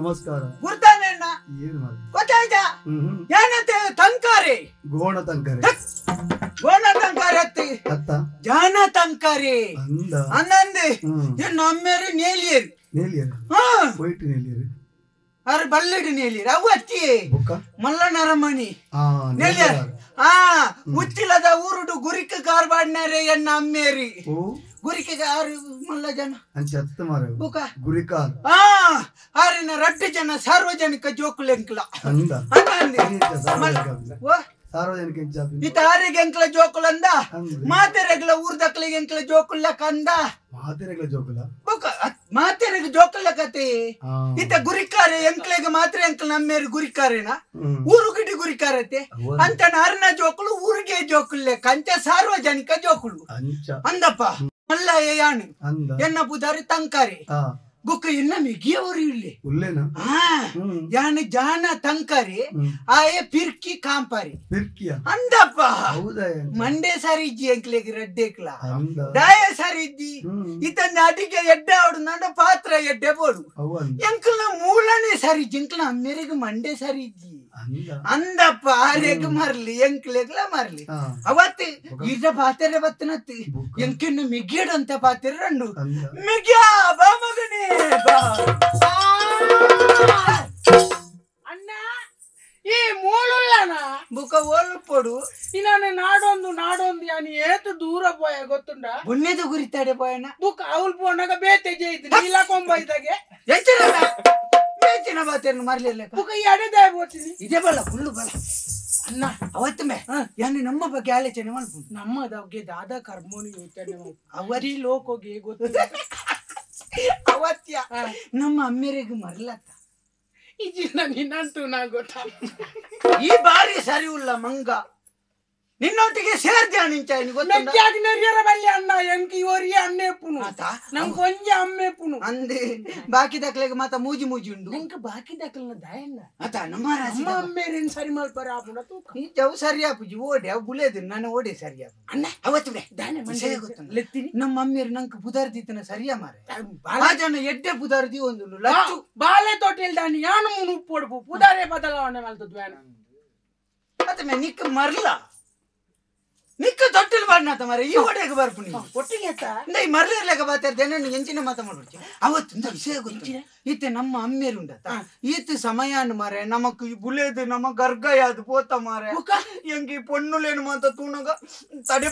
ನಮಸ್ಕಾರ. ಗುರ್ತಾನೆ ಅಣ್ಣ ಏನು ಮಾಡ ಗೊತ್ತಾಯ್ತಾ? ಹ್ಮ್ ಏನಂತೆ ತಂಕಾರಿ ಗೋಣ ತಂಕರೆ ಗೋಣ ತಂಕಾರಿ ಅತ್ತಿ ಅತ್ತ ಜಾನ ತಂಕಾರಿ ಅಂದ ಅನ್ನಂದೆ ಹ್ಮ್ ಏನು ಅಮ್ಮೇರಿ ನೇಲಿಯರು ನೇಲಿಯರ ಹಾ ವೈಟ್ ನೇಲಿಯರ ಅರೆ ಬಲ್ಲಡಿ ನೇಲಿಯರು ಅವು ಅತ್ತಿ ಬುಕ್ಕ ಮಲ್ಲನರಮಣಿ ಆ ನೇಲಿಯರ್ ಹಾ ಉಚ್ಚಿಲದ ಊರುಡು ಗುರಿಕ ಕಾರ್ಬಾಡ್ನಾರೆ ಎನ್ನ ಅಮ್ಮೇರಿ ಓ ಗುರಿಕೆ ಆರು ಮಲ್ಲ ಜನ ಅಂಚ ಅತ್ತ ಮಾರ ಬುಕ ಗುರಿಕಾಲ್ ಆ ಆರಿನ ರಡ್ಡು ಜನ ಸಾರ್ವಜನಿಕ ಜೋಕುಲೆಂಕ್ಲ ಅಂದ ಅನ್ನಂದೆ ಓ ಸಾರ್ವಜನಿಕ ಜಾಬಿ ಇತ ಆರಿಗೆ ಎಂಕ್ಲ ಜೋಕುಲಂದ ಅಂದ್ರೆ ಮಾತೆರೆಗ್ಲ ಊರ್ದಕ್ಲಿಗೆ ಎಂಕ್ಲ ಜೋಕುಲ್ಲ ಕಂದ ಮಾತೆರೆಗಳ ಜೋಕುಲ ಬುಕ ಮಾತೆರೆಗ್ ಜೋಕುಲ್ಲ ಕತೆ ಆ ಇತ ಗುರಿಕಾರೆ ಎಂಕ್ಲೆಗೆ ಮಾತ್ರ ಎಂಕ್ಲ ನಮ್ಮೇರಿ ಗುರಿಕಾರೆನ ಹ್ಮ್ ಊರು ಗಿಡಿ ಗುರಿಕಾರತೆ ಅಂತ ನಾರನ ಜೋಕುಲು ಊರಿಗೆ ಜೋಕುಲ್ಲೆ ಕಂಚ ಸಾರ್ವಜನಿಕ ಜೋಕುಲು ಅಂಚ ಅಂದಪ್ಪ ಮಲ್ಲ ಯಾಣು ಅಂದ ಎನ್ನ ಬುದಾರಿ ತಂಕಾರಿ ಆ ಬುಕ್ಕ ಇನ್ನ ಮಿಗಿಯವರು ಇಲ್ಲಿ ಉಲ್ಲೇನ ಹಾ ಹ್ಮ್ ಯಾನ ಜಾನ ತಂಕಾರಿ ಹ್ಮ್ ಆಯೆ ಪಿರ್ಕಿ ಕಾಂಪಾರಿ ಪಿರ್ಕಿಯ ಅಂದಪ್ಪ ಹೌದಾ ಎಂಚ? ಮಂಡೆ ಸಾರಿ ಇಜ್ಜಿ ಎಂಕ್ಲೆಗೆ ರಡ್ಡೇಕ್ಲ ಅಂದ ದಾಯ ಸಾರಿ ಇದ್ದಿ ಹ್ಮ್ ಇತಂದ ಅಡಿಗೆ ಎಡ್ಡೆ ಆಡು ನಂಡ ಪಾತ್ರ ಎಡ್ಡೆ ಬೋಡು ಅವು ಅಂದ ಎಂಕ್ಲ ಮೂಲನೆ ಸಾರಿ ಜಿಂಕ್ಲ ಅಮ್ಮೆರೆಗೆ ಮಂಡೆ ಸಾರಿ ಇಜ್ಜಿ ಅಂದ ಅಂದಪ್ಪ ಆರೆಗ್ ಮರ್ಲಿ ಎಂಕ್ಲೆಗ್ಲ ಮರ್ಲಿ ಆ ಅವತ್ತು ಈಟ ಪಾತೆರೆ ಬತ್ತನತ್ತಿ ಬುಕ್ಕ ಎಂಕೆನ್ನು ಮಿಗಿಯಡು ಅಂತ ಪಾತೆರೆ ರಂಡು ಅಂದ ಮಿಗ್ಯಾ ಬಾ ಮಗನೇ ಬಾ ಅಣ್ಣ ಈ ಮೂಲುಳ್ಳನ ಬುಕ ಓಲ್ಪೊಡು ಇನ್ನ ನಾಡೊಂದು ನಾಡೊಂದು ಯಾನಿ ಏತು ದೂರ ಪೋಯ ಗೊತ್ತುಂಡ ಬುಣ್ಣೆದು ಗುರಿತಾಡೆ ಪೋಯನ ಬುಕ್ ಅವಲ್ ಪೋನಾಗ ಬೇತೆ ಜೈತು ನೀಲ ಕೊಂಬ ಇದಾಗೆ ಎಂಚಿನ ಬೇಚಿನ ಬಾತೆರನ್ನು ಮರ್ಲಿಲ್ಲ ಬುಕ್ ಈ ಅಡೆದಾಯ ಬೋತೀನಿ ಇದೇ ಬಲ್ಲ ಫುಲ್ಲು ಬಲ್ಲ ಅಣ್ಣ ಅವತ್ತು ಮೇ ಯಾನಿ ನಮ್ಮ ಬಗ್ಗೆ ಆಲೋಚನೆ ಮಾಡ್ಬೋದು ನಮ್ಮದವ್ಗೆ ದಾದ ಕರ್ಮೋನಿ ಯೋಚನೆ ಅವರಿ ಲೋಕೋಗೆ ಗೊತ್ತು ಅವತ್ಯ ನಮ್ಮ ಅಮ್ಮೆರೆಗೆ ಮರ್ಲತ್ತ ಇಜಿನ ನಿನ್ನಂತೂ ನಾ ಗೊತ್ತ ಈ ಬಾರಿ ಸರಿ ಉಲ್ಲ ಮಂಗ ನಿನ್ನೊಟ್ಟಿಗೆ ಸೇರ್ದ್ಯಾನಿಂಚ ಮೆಚ್ಚಾಗಿ ನರಿಯರ ಬಲ್ಲೆ ಅಣ್ಣ ಎಂಕಿ ಓರಿ ಅಣ್ಣೆ ಪುನು ಆತ ನಂಗೆ ಕೊಂಜ ಅಮ್ಮೆ ಪುನು ಅಂದೆ ಬಾಕಿ ದಕ್ಲೆಗೆ ಮಾತ ಮೂಜಿ ಮೂಜಿ ಉಂಡು ನಂಗೆ ಬಾಕಿ ದಕ್ಕಲ್ನ ದಾಯಣ್ಣ ಆತ ನಮ್ಮ ರಾಶಿ ನಮ್ಮ ಅಮ್ಮೇರೇನ್ ಸರಿ ಮಲ್ಪರ ಆಪುಣ ತೂಕ ಈ ಜವ್ ಸರಿಯಾಪುಜಿ ಓಡಿ ಅವ್ ಬುಲೇದು ನಾನು ಓಡಿ ಸರಿಯಾಪು ಅಣ್ಣ ಅವತ್ತು ಬೇ ದಾನೆ ವಿಷಯ ಗೊತ್ತುಂಟು. ಲೆತ್ತೀನಿ ನಮ್ಮ ಅಮ್ಮಿಯರು ನಂಗೆ ಪುದಾರ್ದಿತ್ತನ ಸರಿಯಾ ಮಾರೆ ಬಾಳ ಆ ಜನ ಎಡ್ಡೆ ಪುದಾರ್ದಿ ಒಂದು ಲಚ್ಚು ಬಾಲೆ ತೋಟೆಲ್ ದಾನಿ ಯಾನು ಮುನು ಉಪ್ಪೊಡ್ಪು ಪುದಾರೆ ಬದಲಾವಣೆ ಮಲ್ತದ್ ವ್ಯಾನ ಮತ್ತೆ ಮೇ ನಿಕ್ಕ ಮರ್ಲ ನಿಕ್ಕ ತೊಟ್ಟಿಲ್ ಬಾಡ್ನಾತ ಮಾರೆ ಈ ಓಡಿಯಾಗ ಬರ್ಪುಣಿ ಒಟ್ಟಿಗೆ ಆತ ಈ ಮರ್ಲಿರ್ಲಾಗ ಬಾತಾರ್ದೆ ನಾನು ಎಂಚಿನ ಮಾತ ಮಾಡ್ಬಿಡ್ತೀನಿ ಅವತ್ತು ವಿಷಯ ಗೊತ್ತು ಈತೆ ನಮ್ಮ ಅಮ್ಮೇರು ಉಂಡತ ಈತ ಸಮಯಾನ್ ಮಾರೆ ನಮಕ್ ಈ ಬುಲೇದು ನಮ್ಮ ಗರ್ಗಯಾದ ಪೋತ ಮಾರೆ ಎಂಗಿ ಪೊಣ್ಣುಲೇನು ಮಾತ ತೂಣಗ ತಡೆ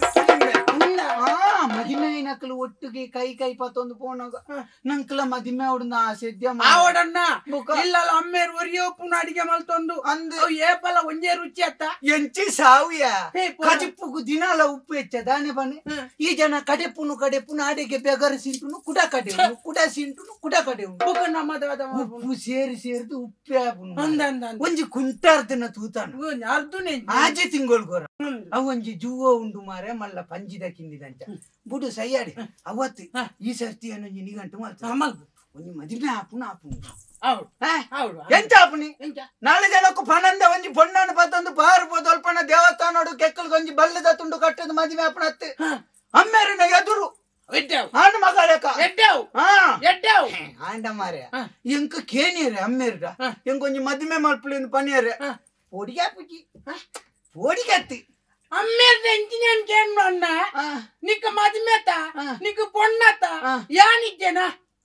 ಹಾ ಮದಿಮೆ ನಕಲು ಒಟ್ಟಿಗೆ ಕೈ ಕೈ ಪತ್ತೊಂದು ಪೋಣಗ ನಂಕಲ ಮದಿಮೆ ಅವಡನ್ನ ಸದ್ಯ ಆವಡನ್ನ ಇಲ್ಲ ಅಮ್ಮೇರು ಒರಿಯೋ ಪುನ ಅಡಿಗೆ ಮಲ್ತೊಂದು ಅಂದು ಅವು ಏಪಲ ಒಂಜೇ ರುಚಿ ಅತ್ತ ಎಂಚಿ ಸಾವ್ಯ ಹೇ ಪುನ. ಕಜಿಪ್ಪುಗು ದಿನಾಲ ಉಪ್ಪು ಹೆಚ್ಚ ದಾನೆ ಬನೆ ಈ ಜನ ಕಡೆಪುನು ಕಡೆಪುನು ಅಡಿಗೆ ಬೆಗರು ಸಿಂಟುನು ಕುಡ ಕಡೆ ಉಂಡು ಕುಡ ಸಿಂಟುನು ಕುಡ ಕಡೆ ಉಂಡು ಬುಕ್ಕ ನಮ್ಮದವಾದ ಉಪ್ಪು ಸೇರಿ ಸೇರಿದು ಉಪ್ಪೆ ಆಪುನು ಅಂದ ಅಂದ ಅಂದ. ಒಂಜಿ ಕುಂಟಾರ್ದನ ತೂತಾನ ಒಂಜ್ ಅರ್ಧನೆ ಆಜೆ ತಿಂಗೊಳ್ಗೋರ ಅವ ಒಂಜಿ ಜೂವ ಉಂಡು ಮಾರೆ ಮಲ್ಲ ಪಂಜಿದ ಕಿಂದಿದಂಚ ಬುಡು ಸೈಯಾಡಿ ಅವತ್ತು ಈ ಸರ್ತಿ ಅನ್ನೊಂಜಿ ನಿಗಂಟು ಮಾಡ್ತಾರೆ ಮಲ್ಪು ಒಂಜಿ ಮದಿಮೆ ಆಪುನು ಆಪುನು ಹೌದು ಹಾ? ಹೌದು ಎಂತ ಆಪುನಿ ಎಂಚ ನಾಳೆ ಜನಕ್ಕೂ ಪಣಂದ ಒಂಜಿ ಪೊಣ್ಣನ್ನು ಪತ್ತೊಂದು ಬಾರ್ಬೋದು ಅಲ್ಪನ ದೇವಸ್ಥಾನೋಡು ಕೆಕ್ಕಲ್ಗೆ ಒಂಜಿ ಬಲ್ಲದ ತುಂಡು ಕಟ್ಟದ ಮದಿಮೆ ಆಪುನ ಅತ್ತೆ ಅಮ್ಮೇರಿನ ಎದುರು ಎಡ್ಡೆವು ಆಂಡ ಮಗಳಕ ಎಡ್ಡೆವು ಹಾ ಎಡ್ಡೆವು ಆಂಡ ಮಾರೆ ಹ. ಎಂಕ ಕೇನಿಯರೆ ಅಮ್ಮೇರ್ಗ ಹ. ಎಂಕೊಂಜಿ ಮದಿಮೆ ಮಲ್ಪಲಿಂದ ಪನಿಯರೆ ಹ. ಪೋಡಿಗೆ ಪುಜಿ ಪೋಡಿಗತ್ತಿ ಅಮ್ಮೇರ್ ಎಂಚಿನ ಕೇನ್ ಅಣ್ಣ ಆ ನಿಕ್ಕ ಮದ್ಮೆತ ಹ. ನಿಕ್ಕ ಪೊಣ್ಣತ ಹ. ಯಾನಿಜ್ಜೆನ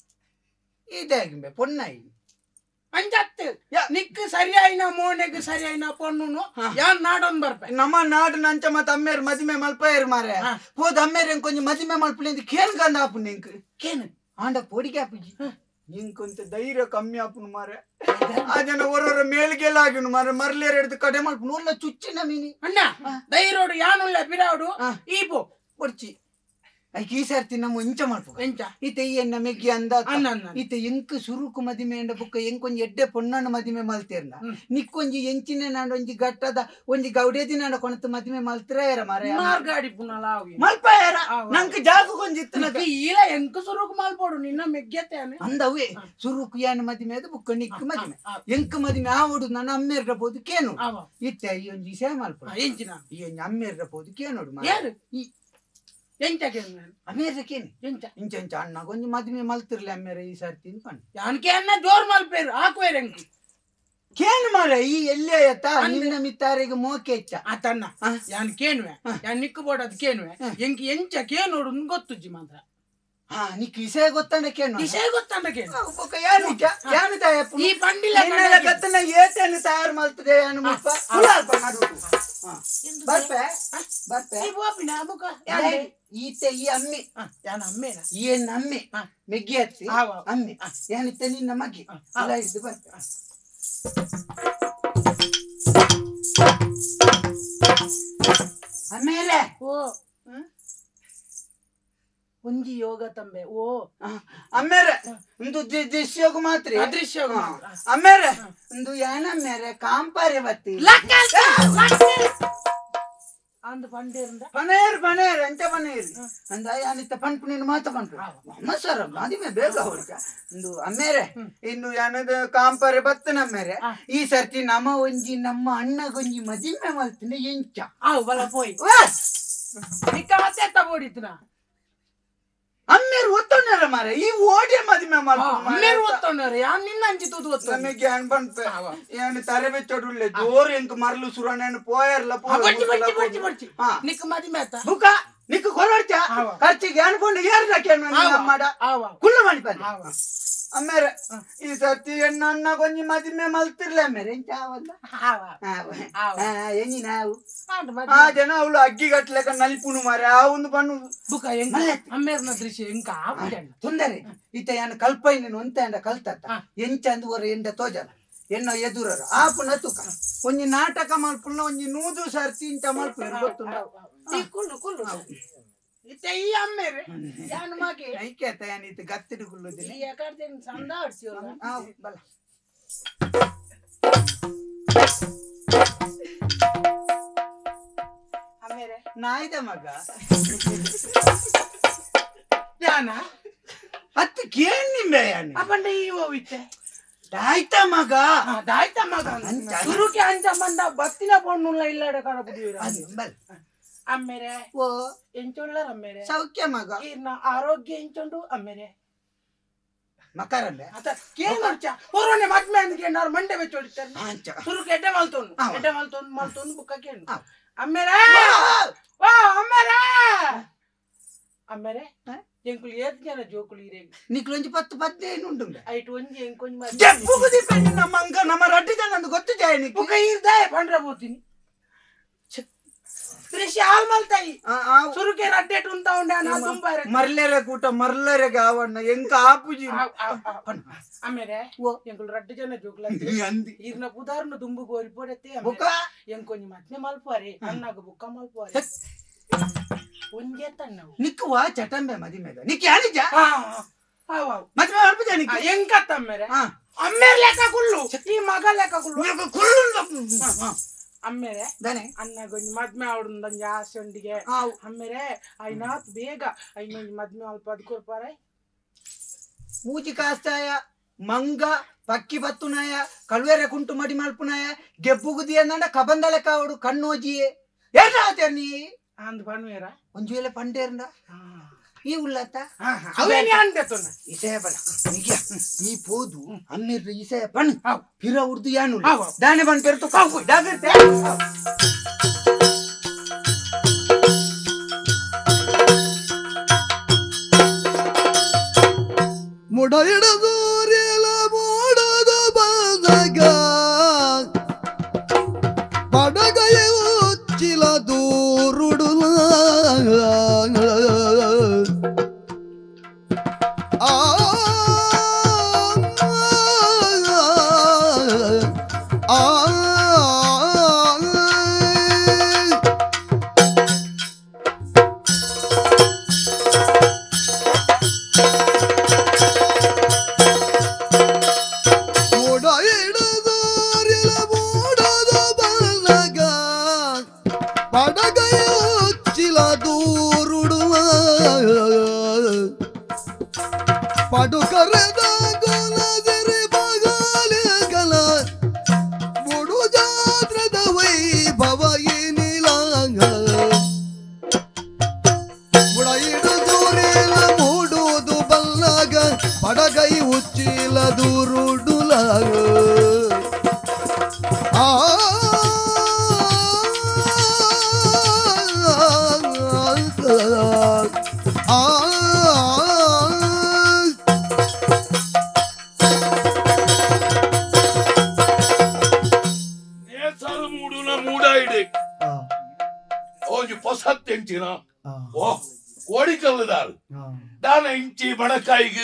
ಇದಾಗಿಂಬೆ ಪೊನ್ನಾಯಿ ಅಂಜತ್ತು ಯಾ. ನಿಕ್ಕ ಸರಿಯಾಯಿನ ಮೋನೆಗ್ ಸರಿಯಾಯಿನ ಪೊಣ್ಣುನು ಹ. ಯಾನ್ ನಾಡೊಂದ್ ಬರ್ಪೆ ನಮ್ಮ ನಾಡು ನಂಚ ಮತ್ತ ಅಮ್ಮೇರ್ ಮದಿಮೆ ಮಲ್ಪಯರ್ ಮಾರೆ ಹ. ಹೋದ ಅಮ್ಮೇರ್ ಎಂಕೊಂಜಿ ಮದಿಮೆ ಮಲ್ಪಲಿಂದ ಕೇನ್ ಗಂಧ ಆಪುನ್ ಎಂಕ್ ಕೇನು ಆಂಡ ಪೋಡಿಗೆ ಆಪುಜಿ ಇಂಕೊಂತ ಧೈರ್ಯ ಕಮ್ಮಿ ಆಪುನು ಮಾರೆ ಆ ಜನ ಹೊರವರ ಮೇಲ್ಗೆಲ್ಲ ಆಗಿನು ಮಾರೆ ಮರ್ಲೇರ್ ಹಿಡ್ದು ಕಡೆ ಮಲ್ಪುನು ಒಲ್ಲ ಚುಚ್ಚಿನ ಮೀನಿ ಅಣ್ಣ ದೈರೋಡು ಯಾನುಲ್ಲ ಬಿರಾಡು ಹ. ಈಪು ಕೊಡ್ಚಿ ಐಕ್ ಈ ಸರ್ತಿ ನಮ್ಮ ಇಂಚ ಮಾಡ್ಪು ಎಂಚ ಈತ ಈ ಎನ್ನ ಮೆಗ್ಗಿ ಅಂದ ಅಣ್ಣ ಅಣ್ಣ ಈತ ಎಂಕ್ ಸುರುಕು ಮದಿಮೆ ಎಂಡ ಬುಕ್ಕ ಎಂಕೊಂಜಿ ಎಡ್ಡೆ ಪೊಣ್ಣನ ಮದಿಮೆ ಮಲ್ತೇರ್ನ ಹ್ಮ್. ನಿಕ್ಕೊಂಜಿ ಎಂಚಿನ ನಾಂಡ ಒಂಜಿ ಗಟ್ಟದ ಒಂಜಿ ಗೌಡೇದಿ ನಾಂಡ ಕೊಣತ ಮದಿಮೆ ಮಲ್ತಿರ ಮಾರೆ ಮಾರ್ಗಾಡಿ ಪುನಲ ಆಗಿ ಮಲ್ಪಾಯರ ಆ, ಆ. ನಂಕ್ ಜಾಗಗೊಂಜಿ ಇತ್ತನ ನಿಕ್ಕ ಈಲ ಎಂಕ ಸುರುಕು ಮಾಲ್ಪೋಡು ನಿನ್ನ ಮೆಗ್ಗೆತೆ ಅಂದವೇ ಸುರುಕು ಯಾನ ಮದಿಮೆ ಅದು ಬುಕ್ಕ ನಿಕ್ ಮದಿಮೆ ಎಂಕ್ ಮದಿಮೆ ಆವಡು ನನ್ನ ಅಮ್ಮೇರ್ರ ಬೋದು ಕೇನು ಇತ್ತ ಈ ಒಂಜಿ ವಿಷಯ ಮಲ್ಪಡ ಎಂಚಿನ ಈ ಒಂಜಿ ಅಮ್ಮೇರ್ರ ಬೋದು ಕೇನೋಡು ಯಾರು ಈ ಎಂಚಕೇನು ಅಮೇರಿಕೇನು ಎಂಚ ಇಂಚ ಇಂಚ ಅಣ್ಣ ಕೊಂಚ ಮದುವೆ ಮಲ್ತಿರ್ಲಿ ಅಮ್ಮೇರೆ ಈ ಸರ್ತಿ ಅನ್ಕೊಂಡು ಯಾನಕ್ಕೆ ಅನ್ನ ಜೋರ್ ಮಲ್ಪೇರು ಹಾಕುವೇರು ಎಂಕು ಕೇನ್ ಮಾರ ಈ ಎಲ್ಲೇ ಆಯ್ತ ನಿನ್ನ ಮಿತ್ತಾರಿಗೆ ಮೋಕೆ ಹೆಚ್ಚ ಆತನ್ನ ಯಾನ್ ಕೇನುವೆ ಯಾನ್ ನಿಕ್ಕು ಬೋಡ್ ಅದ್ ಕೇನುವೆ ಎಂಕಿ ಎಂಚ ಕೇನೋಡು ಗೊತ್ತುಜ್ಜಿ ಮಾತ್ರ ಹಾ ನಿಕ್ ವಿಷಯ ಗೊತ್ತಂಡ ಕೇನು ವಿಷಯ ಗೊತ್ತಂಡ ಕೇನು ಈ ಪಂಡಿಲ ಗತ್ತನ ಏತೇನು ತಯಾರು ಮಾಡ್ತದೆ ಅನ್ನು ಮುಪ್ಪ ಬರ್ಪೆ ಬರ್ಪೆ ಈತೆ ಈ ಅಮ್ಮಿ ಯಾನ ಅಮ್ಮೇನ ಏನ್ ಅಮ್ಮಿ ಮೆಗ್ಗಿ ಹತ್ತಿ ಅಮ್ಮಿ ಏನಿತ್ತೆ ನಿನ್ನ ಮಗ್ಗಿ ಎಲ್ಲ ಇದ್ದು ಬರ್ಪೆ ಆಮೇಲೆ ಓ ಒಂಜಿ ಯೋಗ ತಂಬೆ ಓ ಅಮ್ಮೇರೆ ಒಂದು ದೃಶ್ಯೋಗ ಮಾತ್ರ ಅದೃಶ್ಯ ಅಮ್ಮೇರೆ ಒಂದು ಏನ ಮೇರೆ ಕಾಂಪಾರೆ ಬತ್ತಿ ಅಂದ್ ಪಂಡೇರಿಂದ ಪನೇರ್ ಪನೇರ್ ಎಂತ ಪನೇರ್ ಅಂದ ಯಾನಿತ್ತ ಪಂಪು ನೀನು ಮಾತ ಪಂಪು ಅಮ್ಮ ಸರ್ ಮದುವೆ ಬೇಗ ಹೊರಕ ಒಂದು ಅಮ್ಮೇರೆ ಇನ್ನು ಏನದ ಕಾಂಪಾರೆ ಬತ್ತ ನಮ್ಮೇರೆ ಈ ಸರ್ತಿ ನಮ್ಮ ಒಂಜಿ ನಮ್ಮ ಅಣ್ಣಗೊಂಜಿ ಮದುವೆ ಮಲ್ತಿನ ಎಂಚ ಆವು ಬಲ ಪೋಯ್ ನಿಕ್ಕ ಮತ್ತೆ ತಬೋಡಿತ್ನ ಅಮ್ಮೇರು ಒತ್ತೊಂಡಾರ ಮಾರೆ ಈ ಓಡಿ ಮದುವೆ ಅಮ್ಮೇರು ಒತ್ತೊಂಡಾರ ಯಾನ್ ನಿನ್ನ ಅಂಚಿತುದು ಒತ್ತ ನಮಗೆ ಏನ್ ಬಂತೆ ಏನ್ ತರೆ ಬೆಚ್ಚೊಡುಲ್ಲೆ ಜೋರ್ ಎಂಕ್ ಮರ್ಲು ಸುರಣ್ಣನ ಪೋಯರ್ಲ ಬಡ್ಚಿ ಬಡ್ಚಿ ಬಡ್ಚಿ ಬಡ್ಚಿ ನಿಕ್ಕ ಮದಿಮೆ ಆತ ಬುಕ ನಿಕ್ಕ ಕೊರಡ್ಚ ಖರ್ಚಿಗೆ ಅನ್ಕೊಂಡು ಏರ್ದಕ್ಕೆ ಮಾಡ ಕುಲ್ಲ ಮಾಡಿ ಬಂದ ಅಮ್ಮೇರೆ ಈ ಸರ್ತಿ ಹೆಣ್ಣು ಅಣ್ಣ ಕೊಂಚ ಮದುವೆ ಮಲ್ತಿರ್ಲ ಅಮ್ಮೇರೆ ಎಂಚ ಅವಲ್ಲ ಎನಿ ನಾವು ಆ ಜನ ಅವಳು ಅಗ್ಗಿ ಗಟ್ಲೆಕ ನಲ್ಪುನು ಮಾರೆ ಆ ಒಂದು ಬಣ್ಣು ಬುಕ ಎಂಕ ಅಮ್ಮೇರ್ನ ದೃಶ್ಯ ಎಂಕ ಆಪುಜಣ್ಣ ತೊಂದರೆ ಈತ ಏನು ಕಲ್ಪೈ ನೀನು ಒಂತ ಎಂಡ ಕಲ್ತತ್ತ ಎಂಚ ಅಂದುವರ ಎಂಡ ತೋಜನ ಎನ್ನೋ ಎದುರರು ಆಪುನ ತುಕ ಒಂಜಿ ನಾಟಕ ಮಲ್ಪುನ ಒಂಜಿ ನೂದು ಸರ್ತಿ ಇಂಚ ಮಲ್ಪು ಗೊತ್ತು ಕುಲ್ಲು ಕುಲ್ಲು ಇತ್ತೆ ಈ ಅಮ್ಮೇರೆ ಯಾನ್ ಮಾಕೆ ಐಕೇತ ಏನಿತ್ತು ಗತ್ತಿಡು ಕುಲ್ಲುದಿಲ್ಲ ಈ ಯಾಕರ್ದೇನು ಸಂದ ಆಡ್ಸಿಯೋಲ್ಲ ಆ ಬಲ ಅಮ್ಮೇರೆ ನಾಯ್ದ ಮಗ ಯಾನ ಹತ್ತು ಕೇಳ್ ನಿಂಬೆ ಯಾನಿ ಅಪ್ಪಂಡ ಈ ಹೋವಿತ್ತೆ ದಾಯ್ತ ಮಗ ದಾಯ್ತ ಮಗ ಸುರುಕೆ ಅಂಚ ಮಂಡ ಬತ್ತಿನ ಪೊಣ್ಣುಲ್ಲ ಇಲ್ಲಾಡ ಕಾಣಪುದೀರ ಬಲ್ ಅಮ್ಮೇರೆ ಓ ಎಂಚೊಳ್ಳರ ಅಮ್ಮೇರೆ ಸೌಖ್ಯ ಮಗ ಇನ್ನ ಆರೋಗ್ಯ ಎಂಚೊಂಡು ಅಮ್ಮೇರೆ ಮಕರಂಬೆ ಅತ ಕೇಳ್ ಮಾಡ್ಚ ಹೊರನೆ ಮದ್ಮೆ ಅಂದ್ಕೆ ಏನಾರು ಮಂಡೆ ಬೆಚ್ಚ ಹೊಡಿತಾರೆ ಅಂಚ ಸುರುಕೆ ಎಡ್ಡೆ ಮಲ್ತೊಂಡು ಎಡ್ಡೆ ಮಲ್ತೊಂಡು ಮಲ್ತೊಂಡು ಬುಕ್ಕ ಕೇಳು ಅಮ್ಮೇರೆ ಓ ಅಮ್ಮೇರೆ ಅಮ್ಮೇರೆ ಎಂಕುಲು ಏತ್ ಜನ ಜೋಕುಲು ಇರೇಗ ನಿಕ್ಲೊಂಜಿ ಪತ್ತು ಪದ್ದೇನು ಉಂಟು ಐಟ್ ಒಂಜಿ ಎಂಕೊಂಜಿ ಮಾಡಿ ಜಬ್ಬುಗುದಿ ಪೆಣ್ಣು ನಮ್ಮ ಅಂಗ ನಮ್ಮ ರಡ್ಡಿ ಜನ ಅಂದು ಗೊತ್ತು ಜಾಯ ನಿಕ್ಕು ಬುಕ್ಕ ಇರ್ದಾಯ ಪಂಡ್ರ ಬೋತೀನಿ ದೃಶ್ಯ ಹಾಲ್ ಮಲ್ತಾಯಿ ಸುರುಕೆ ರಡ್ಡೆಟ್ ಉಂಟ ಉಂಡ ನಾ ತುಂಬಾ ಮರ್ಲೆರೆ ಕೂಟ ಮರ್ಲೆರೆಗೆ ಆವಣ್ಣ ಎಂಕ ಆಪುಜಿ ಆಮೇಲೆ ಎಂಕುಲು ರಡ್ಡು ಜನ ಜೋಕುಲ ಅಂದಿ ಈರ್ನ ಪುದಾರ್ನ ದುಂಬು ಗೋರಿ ಪೋಡತ್ತೆ ಬುಕ್ಕ ಎಂಕೊಂಜಿ ಮತ್ನೆ ಮಲ್ಪಾರೆ ಅನ್ನಾಗ ಬುಕ್ಕ ಮಲ್ಪಾರೆ ಒಂಜೆ ತಣ್ಣವು ನಿಕ್ಕುವ ಚಟಂಬೆ ಮದಿಮೆಗ ನಿಕ್ ಯಾನಿಜ ಮದ್ವೆ ಮಾಡ್ಬಿಜ ನಿಕ್ ಎಂಕ ತಮ್ಮೆರೆ ಅಮ್ಮೇರ್ ಲೆಕ್ಕ ಕುಳ್ಳು ಈ ಮಗ ಲೆಕ್ಕ ಕುಳ್ಳು ಕುಳ್ಳು ಅಮ್ಮೇರೆ ದನೆ ಅಣ್ಣಗೊಂಜಿ ಮದ್ಮೆ ಆವಡುಂದಂಜಿ ಆಸೆ ಉಂಡಿಗೆ ಅಮ್ಮೇರೆ ಐನಾತ್ ಬೇಗ ಐನೊಂಜಿ ಮದ್ಮೆ ಅಲ್ಪ ಅದು ಕೊರ್ಪಾರೆ ಮೂಜಿ ಕಾಸ್ತಾಯ ಮಂಗ ಪಕ್ಕಿ ಬತ್ತುನಾಯ ಕಳ್ವೇರೆ ಕುಂಟು ಮಡಿ ಮಲ್ಪುನಾಯ ಗೆಬ್ಬುಗುದಿ ಅಂದ ಕಬಂದ ಲೆಕ್ಕ ಅವಡು ಕಣ್ಣೋಜಿಯೇ ಏನಾತ ನೀ ಅಂದ್ ಬನ್ವೇರ ಒಂಜು ವೇಳೆ ಪಂಡೇರ್ಂಡ ಈ ಉಳ್ಳತ್ತ ಅವೇನಿ ಅಂದೆತೊನ್ನ ಇಸೆ ಬಲ ನಿಗೆ ಈ ಪೋದು ಅಮ್ಮಿರ ಇಸೆ ಬನ್ ಪಿರ ಉರ್ದು ಯಾನು ದಾನೆ ಬನ್ ಪೆರ್ತು ಕಾವು ಡಾಗತ್ತೆ ಮುಡ ಹಿಡದೋರೆಲ ಮೋಡದ ಬಂದಾಗ ಪಡಗಯ ಉಚ್ಚಿಲ ದೂರುಡುಲ ಆ ಆ ಮುಡ చీలదూరుడుల ఆ ఆ నేసాలు మూడున మూడాయిడే ఓజు పొసత్తెంచిన ఓ కోಡಿಕಲ್ಲದಾರು ದಾನ ಇಂಚಿ ಬಣಕಾಯಿಗೆ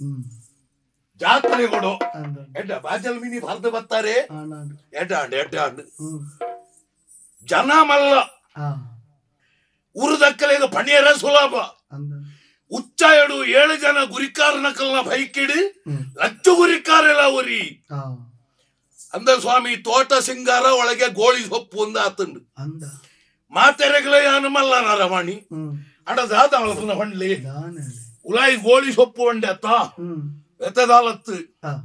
ಜಾತ್ರೆ ಕೊಡು ಎಡ್ಡ ಬಾಜಲ್ ಮಿನಿ ಬರ್ದು ಬರ್ತಾರೆ ಎಡ್ಡ ಅಂಡ್ ಎಡ್ಡ ಅಂಡ್ ಜನ ಮಲ್ಲ ಊರದಕ್ಕಲೆಗ ಪಣಿಯರ ಸುಲಭ ಉಚ್ಚಾಯಡು ಏಳು ಜನ ಗುರಿಕಾರ ನಕಲ್ನ ಬೈಕಿಡಿ ಲಚ್ಚು ಗುರಿಕಾರೆಲ್ಲ ಉರಿ ಅಂದ ಸ್ವಾಮಿ ತೋಟ ಸಿಂಗಾರ ಒಳಗೆ ಗೋಳಿ ಸೊಪ್ಪು ಒಂದು ಆತಂಡು ಮಾತೆರೆಗಲ ಯಾನು ಮಲ್ಲ ನರಮಣಿ ಅಡ ದಾದ ಅವಳನ್ನ ಹೊಂಡ್ಲಿ ಉಲಾಯಿ ಗೋಳಿ ಸೊಪ್ಪು ಒಂಡೆ ಅತ್ತ ಎತ್ತದಾಲತ್ತು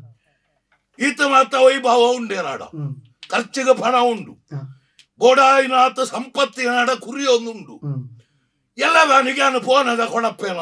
ಈತ ಮಾತ ವೈಭವ ಉಂಡೇನಾಡ ಖರ್ಚಿಗೆ ಪಣ ಉಂಡು ಬೋಡಾಯಿನಾಥ ಸಂಪತ್ತಿನಾಡ ಕುರಿ ಒಂದುಂಡು ಎಲ್ಲ ನನಗೆ ಅನು ಫೋನದ ಕೊಣಪ್ಪೇನ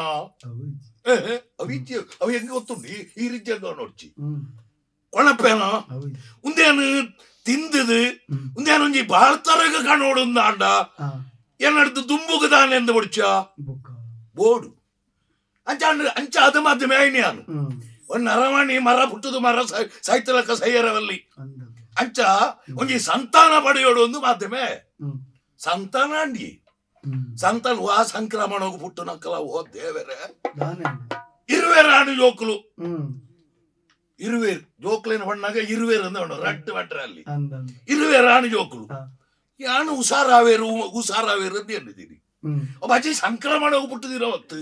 ಅವಿದ್ಯ ಅವು ಹೆಂಗೆ ಗೊತ್ತುಂಡು ಈ ರೀತಿಯ ನೋಡ್ಚಿ ಕೊಣಪ್ಪೇನ ಉಂದೇನು ತಿಂದದು ಉಂದೇನು ಒಂಜಿ ಬಾಳ್ತರಗ ಕಣೋಡುಂದ ಅಂಡ ಏನಡ್ದು ದುಂಬುಗದಾನೆ ಎಂದು ಬಿಡ್ಚ ಬೋಡು ಅಂಚ ಅಂಚ ಅದು ಮದ್ದು ಮೇಯ್ನಿಯಾನು ಒಂದು ನರಮಣಿ ಮರ ಪುಟ್ಟದು ಮರ ಸೈತಲಕ ಸೈಯರವಲ್ಲಿ ಅಂಚ ಒಂಜಿ ಸಂತಾನ ಪಡೆಯೋಡು ಒಂದು ಮಾಧ್ಯಮೆ ಸಂತಾನ ಅಂಡಿ ಸಂತಾನ ವಾ ಸಂಕ್ರಮಣ ಪುಟ್ಟು ನಕ್ಕಲ ಓ ದೇವರೇ ಇರುವೇರ ಅಣು ಜೋಕುಲು ಇರುವೇರು ಜೋಕ್ಲೇನ ಬಣ್ಣಾಗ ಇರುವೇರು ಅಂದ ರಟ್ಟು ಬಟ್ರೆ ಅಲ್ಲಿ ಇರುವೇರ ಅಣು ಜೋಕುಲು ಯಾನು ಹುಷಾರಾವೇರು ಹುಷಾರಾವೇರು ಅಂತ ಹೇಳಿದ್ದೀನಿ ಒಬ್ಬ ಅಜ್ಜಿ ಸಂಕ್ರಮಣ ಪುಟ್ಟದಿರೋ ಹೊತ್ತು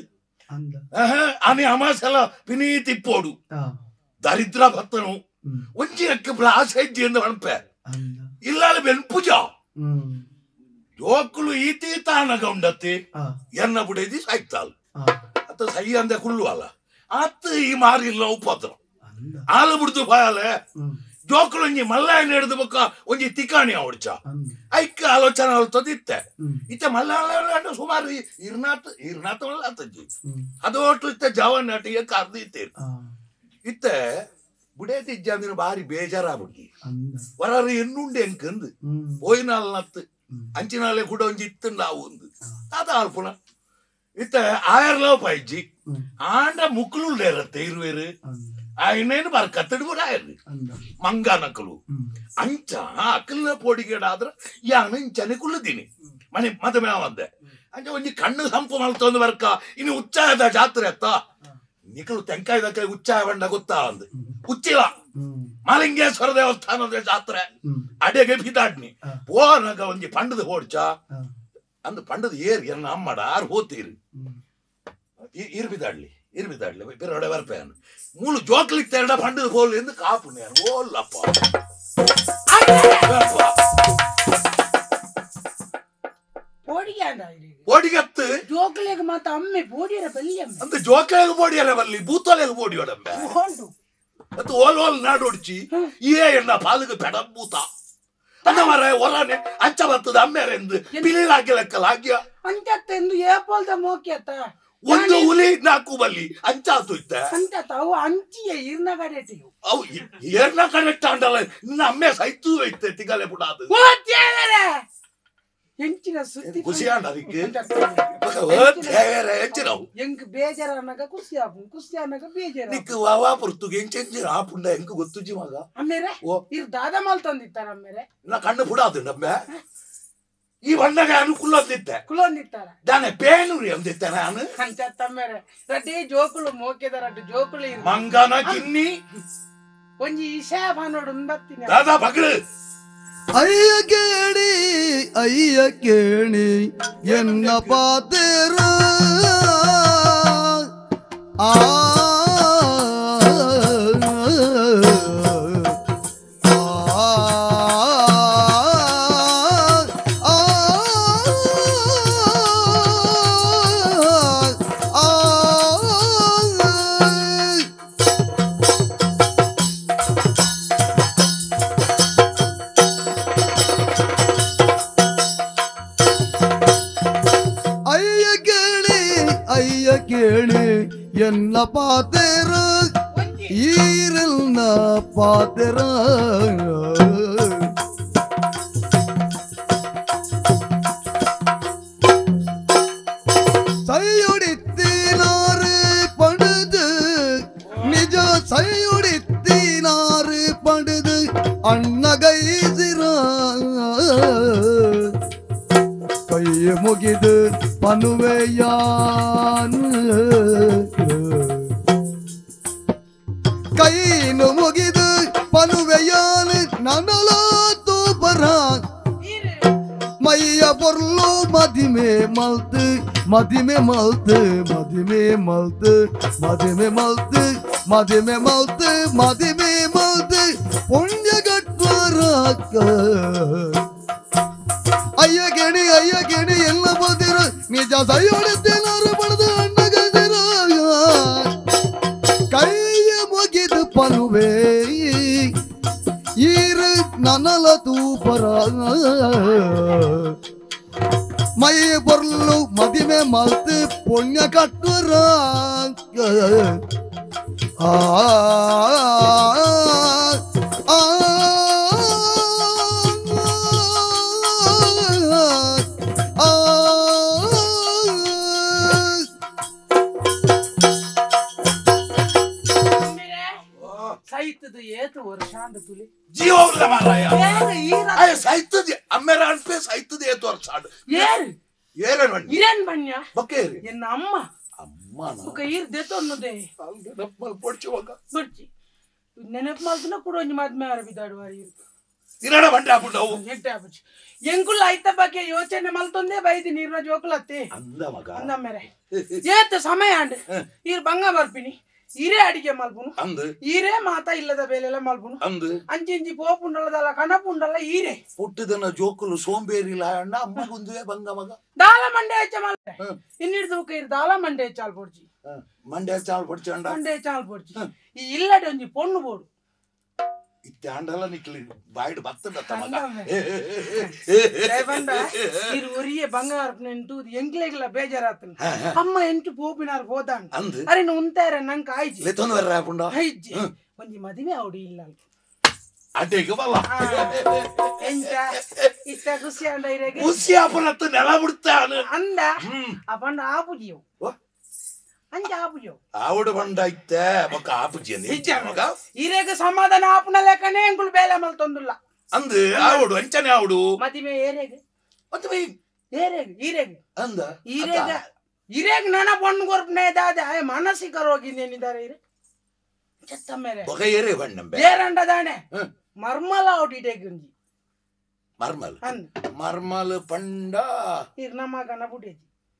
ಆನೆ ಅಮಾಸೆಲ್ಲ ಪಿನಿ ತಿಪ್ಪೋಡು ದರಿದ್ರ ಭತ್ತನು ಒಂಜಿ ಅಕ್ಕ ಬ್ಲಾಸ್ ಹೆಜ್ಜೆ ಎಂದು ಹಣಪೆ ಇಲ್ಲ ಬೆನ್ಪುಜ ಜೋಕುಲು ಈತಿ ತಾನಗ ಉಂಡತ್ತಿ ಎನ್ನ ಬುಡೇದಿ ಸಾಯ್ತಾಲ್ ಅತ್ತ ಸೈ ಅಂದೆ ಕುಳ್ಳು ಅಲ್ಲ ಅತ್ತ ಈ ಮಾರಿಲ್ಲ ಉಪದ್ರ ಹಾಲು ಬಿಡ್ದು ಬಾಯಲೆ ಜೋಕುಲು ಒಂಜಿ ಮಲ್ಲಾಯನ ಹಿಡಿದು ಬೊಕ್ಕ ಒಂಜಿ ತಿಕಾಣಿ ಅವಡ್ಚ ಐಕ್ಕ ಆಲೋಚನೆ ತೊದಿತ್ತೆ ಇತ್ತೆ ಮಲ್ಲಾಯ ಸುಮಾರು ಇರ್ನಾತ್ ಇರ್ನಾಥ ಮಲ್ಲ ಆತಜ್ಜಿ ಅದೋಟು ಇತ್ತೆ ಜವನ್ ನಾಟಿಗೆ ಕರ್ದು ಇತ್ತೇರು ಇತ್ತೆ ಬುಡೇತಿಜ್ಜ ಅಂದಿನ ಬಾರಿ ಬೇಜಾರಾಗ್ಬಿಡ್ಗಿ ವರಾರು ಎನ್ನುಂಡೆ ಎಂಕಂದು ಪೋಯಿನಾಲ್ ನತ್ತು ಅಂಚಿನಾಲೆ ಕೂಡ ಒಂಜಿ ಇತ್ತು ನಾವು ಒಂದು ಅದ ಅಲ್ಪುನ ಇತ್ತೆ ಆಯರ್ಲೋ ಪೈಜ್ಜಿ ಆಂಡ ಮುಕ್ಲುಲ್ಲೆ ಇರತ್ತೆ ಇರುವೇರು ఆయనేను వారి కత్తడి కూడా ఆయన మంగానకులు అంచ అక్కల పోడిగేడాದ್ರ ಯಾನು ಇಂಚನೆಕುಳ್ಳು ದಿನಿ ಮನೆ ಮದುವೆ ಆವಂದೆ ಅಂಚ ಒಂಜಿ ಕಣ್ಣು ಸಂಪು ಮಲ್ತೊಂದು ವರ್ಕ ಇನ್ನು ಉಚ್ಚಾಯದ ಜಾತ್ರೆ ಅತ್ತ ನಿಕಲು ತೆಂಕಾಯ್ದಕ್ಕೆ ಉಚ್ಚಾಯ ಬಂಡ ಗೊತ್ತಾ ಅಂದು ಉಚ್ಚಿಲ ಮಾಲಿಂಗೇಶ್ವರ ದೇವಸ್ಥಾನದ ಜಾತ್ರೆ ಅಡೆಗೆ ಬಿದಾಡ್ನಿ ಪೋನಗ ಒಂಜಿ ಪಂಡದ ಹೋಡ್ಚ ಅಂದು ಪಂಡದ ಏರ್ ಎನ್ನ ಅಮ್ಮಡ ಆರು ಹೋತೀರಿ ಇರ್ ಬಿದಾಡ್ಲಿ ಇರ್ ಬಿದಾಡ್ಲಿ ಬೇರೆ ಬರ್ಪೇನು ಮೂಳು ಜೋಕ್ಲಿಕ್ ತೆರಡ ಪಂಡದ ಹೋಲ್ ಎಂದು ಕಾಪು ನೇನು ಓಲ್ಲಪ್ಪ ಓಡಿಗತ್ತು ಜೋಕ್ಲೆಗ್ ಮಾತ ಅಮ್ಮೆ ಬೋಡಿಯರ ಬಲ್ಲಿ ಅಂತ ಜೋಕ್ಲೆಗ್ ಬೋಡಿಯರ ಬಲ್ಲಿ ಬೂತಲೆಗ್ ಬೋಡಿಯೋಡಂಬೆ ಅದು ಓಲ್ ಓಲ್ ನಾಡೋಡ್ಚಿ ಏ ಎನ್ನ ಪಾಲಿಗೆ ಪೆಡಂಬೂತ ಅಂದ ಮರ ಒರಾನೆ ಅಂಚ ಬರ್ತದ ಅಮ್ಮೆರೆಂದು ಪಿಲಿಲಾಗಿ ಲೆಕ್ಕಲ ಆಗ್ಯ ಅಂತೆಂದು ಏಪಲ್ದ ಮೋಕ್ಯತ ಒಂದು ಹುಲಿ ನಾಲ್ಕು ಬಲ್ಲಿ ಅಂಚಾತು ಇತ್ತೆ ಅಂತ ಅವು ಅಂಚಿಯ ಇರ್ನ ಕಡೆಟಿಯು ಅವು ಏರ್ನ ಕನೆಕ್ಟ್ ಅಂಡಲ್ಲ ನಿನ್ನ ಅಮ್ಮೆ ಸೈತು ಐತೆ ತಿಗಲೆ ಬಿಡಾದು ಎಂಚಿನ ಸುದ್ದಿ ಖುಷಿ ಅಂಡ ಅದಕ್ಕೆ ಎಂಚಿನವು ಎಂಕ್ ಬೇಜಾರ ಅನ್ನಗ ಖುಷಿ ಆಪು ಖುಷಿ ಅನ್ನಗ ಬೇಜಾರ ನಿಕ್ಕು ವಾವಾ ಪುರ್ತುಗೆ ಎಂಚೆಂಚಿ ಆ ಪುಂಡ ಎಂಕ್ ಗೊತ್ತುಜಿ ಮಗ ಅಮ್ಮೇರೆ ಓ ಇರ್ ದಾದ ಮಾಲ್ ತಂದಿತ್ತಾರ ಅಮ್ಮೇರೆ ನಾ ಕಣ್ಣು ಬಿಡಾದು ನಮ್ಮೆ ಈ ಬಣ್ಣಗ ಅನುಕೂಲ ಅಂದಿತ್ತೆ ಕುಲೊಂದಿತ್ತಾರ ದಾನೆ ಪೇನುರಿ ಅಂದಿತ್ತೆ ನಾನು ಅಂತ ತಮ್ಮೇರೆ ರಡ್ಡಿ ಜೋಕುಳು ಮೋಕೆದ ರಡ್ಡಿ ಜೋಕುಳು ಮಂಗನ ಕಿನ್ನಿ ಒಂಜಿ ಇಶಾಬ ನೋಡು ಬತ್ತಿನ ದಾದಾ ಬಗಳು ಅಯ್ಯ ಕೇಳಿ ಅಯ್ಯ ಕೇಳಿ ಎನ್ನ ಪಾತೆರ ಆ ಕೇಳಿ ಎನ್ನ ಪಾತೆರ ಈ ಈರಲ್ನ ಪಾತೆರ ಸೈಯೊಡಿತ್ತಿನಾರು ಪಡೆದು ನಿಜ ಸೈಯೊಡಿತ್ತಿನಾರು ಪಡೆದು ಅಣ್ಣಗೈಸಿರ ಕೈಯ ಮುಗಿದು ಪನುವೆಯಾನ್ ಕೈನು ಮುಗಿದು ಪನುವೆಯಾನ್ ನನಲ ತೂಪರ ಮೈಯ ಬರ್ಲು ಮದಿಮೆ ಮಲ್ತು ಮದಿಮೆ ಮಲ್ತು ಮದಿಮೆ ಮಲ್ತು ಮದಿಮೆ ಮಲ್ತು ಮದಿಮೆ ಮಲ್ತು ಮದಿಮೆ ಮಲ್ತು ಪುಣ್ಯಗಟ್ವರಾಕ ಅಯ್ಯ ಗೆಣಿ ಅಯ್ಯ ಗೆಣಿ ಎಲ್ಲ ಬಂದಿರ ನಿಜ ಸೈಯೊಡೆತ್ತೇನಾರು ಪಡೆದು ಅಣ್ಣಗದಿರ ಕೈಯ ಮುಗಿದು ಪನುವೆ ಈರು ನನಲ ತೂಪರ ಮೈ ಬರ್ಲು ಮದಿಮೆ ಮಲ್ತು ಪುಣ್ಯ ಕಟ್ಟುರ ಆ ಆ ಸಾಹಿತ್ಯದ ಏತು ವರ್ಷ ಅಂದ ತುಲಿ ಜೀವ ಉಳ್ಳ ಮಾರಾಯ ಏನ ಈರ ಅಯ್ಯ ಸಾಹಿತ್ಯದ ಅಮ್ಮೆರ ಅನ್ಪೆ ಸಾಹಿತ್ಯದ ಏತು ವರ್ಷ ಏರ್ ಏರೇನ್ ಬನ್ನಿ ಇರೇನ್ ಬನ್ಯ ಬಕ್ಕೇರಿ ಎನ್ನ ಅಮ್ಮ ಅಮ್ಮನ ಸುಖ ಈರ್ ದೇತು ಅನ್ನೋದೇ ನೆನಪಲ್ಲಿ ಪೊಡ್ಚುವಾಗ ಬರ್ಚಿ ನೆನಪು ಮಾಡ್ತನ ಕೂಡ ಒಂಜಿ ಮದ್ಮೆ ಆರ ಬಿದ್ದಾಡುವ ಇರು ಇರಣ ಬಂಡೆ ಹಾಕ್ಬಿಟ್ಟವು ಎಟ್ಟೆ ಆಪಚ್ಚಿ ಎಂಕುಲ್ಲ ಐತ ಬಗ್ಗೆ ಯೋಚನೆ ಮಲ್ತೊಂದೇ ಬೈದಿ ನೀರ್ನ ಜೋಕುಲತ್ತಿ ಅಂದ ಮಗ ಅಂದ ಮೇರೆ ಏತ ಸಮಯ ಅಂಡ್ ಈರ್ ಬಂಗ ಬರ್ಪಿನಿ ಈರೇ ಅಡಿಗೆ ಮಲ್ಪುನು ಅಂದು ಈರೇ ಮಾತಾ ಇಲ್ಲದ ಬೇಲೆಲ್ಲ ಮಲ್ಪುನು ಅಂದು ಅಂಚಿಂಚಿ ಪೋಪುಂಡಲದಲ್ಲ ಕಣಪುಂಡಲ್ಲ ಈರೇ ಪುಟ್ಟದನ ಜೋಕುಲು ಸೋಂಬೇರಿ ಲಾಯಣ್ಣ ಅಮ್ಮ ಗುಂದುವೆ ಬಂಗ ಮಗ ದಾಲ ಮಂಡೆ ಹೆಚ್ಚ ಮಲ್ಪೆ ಇನ್ನಿಡ್ದು ಇರ್ ದಾಲ ಮಂಡೆ ಹೆಚ್ಚಾಲ್ ಪೊಡ್ಚಿ ಮಂಡ್ಯ ಚಾಲ್ ಪಡ್ಚಂಡ ಮಂಡೆ ಹೆಚ್ಚಾಲ್ ಪೊಡ್ಚಿ ಈ ಇಲ್ಲಡೆ ಒಂಜಿ ಪೊಣ್ಣು ಬೋಡು ಇತ್ತೆ ಅಂಡಲ್ಲ ನಿಕ್ಲಿ ಬಾಯ್ಡ್ ಬತ್ತದ ಮಗ ಬಂದ ಇರು ಒರಿಯೆ ಬಂಗಾರ ಎಂಟು ಎಂಕ್ಲೆಗ್ಲ ಬೇಜಾರಾತನ ಅಮ್ಮ ಎಂಟು ಪೋಪಿನಾರ್ ಹೋದಾಂಡ ಅಂದು ಅರೆ ಉಂತಾರ ನಂಗೆ ಆಯ್ಜಿ ಲೆತ್ತೊಂದು ಬರ್ರ ಪುಂಡ ಆಯ್ಜಿ ಒಂಜಿ ಮದುವೆ ಅವಡಿ ಇಲ್ಲ ಅಡ್ಡೆಗೆ ಬಲ್ಲ ಎಂಚ ಇಷ್ಟ ಖುಷಿ ಅಂಡ ಇರೆಗೆ ಖುಷಿ ಅಪ್ಪನತ್ತು ನೆಲ ಬಿಡ್ತಾನು ಅಂದ ಅಪ್ಪಂಡ ಆಪುಜಿಯವು ಅಂಜ ಆಪುಜಿಯವು ಆವಡು ಬಂಡ ಐತೆ ಮಕ್ಕ ಆಪುಜಿ ಮಗ ಇರೆಗೆ ಸಮಾಧಾನ ಆಪುನ ಲೆಕ್ಕನೆ ಎಂಕುಳು ಬೇಲೆ ಮಲ್ತೊಂದುಲ್ಲ ಅಂದು ಆವಡು ಅಂಚನೆ ಆವಡು ಮದುವೆ ಏರೆಗೆ ಮತ್ತೆ ಏರೆಗೆ ಈರೆಗೆ ಅಂದ ಈರೆಗೆ ಈರೆಗೆ ನನ್ನ ಪಣ್ಣು ಕೊರ್ಪನೆ ದಾದ ಮಾನಸಿಕ ರೋಗಿ ಏನಿದ್ದಾರೆ ಇರೆ ಚೆತ್ತ ಮೇರೆ ಬೊಗ ಏರೆ ಬಣ್ಣಂಬೆ ಬೇರಂಡ ದಾಣೆ ಮರ್ಮಲ ಔಟಿಟೇಗೆ ಉಂಜಿ ಮರ್ಮಲ್ ಅಂದ್ ಮರ್ಮಲ್ ಪಂಡ ಇರ್ ನಮ್ಮ ಗನ ಬುಟೇಜಿ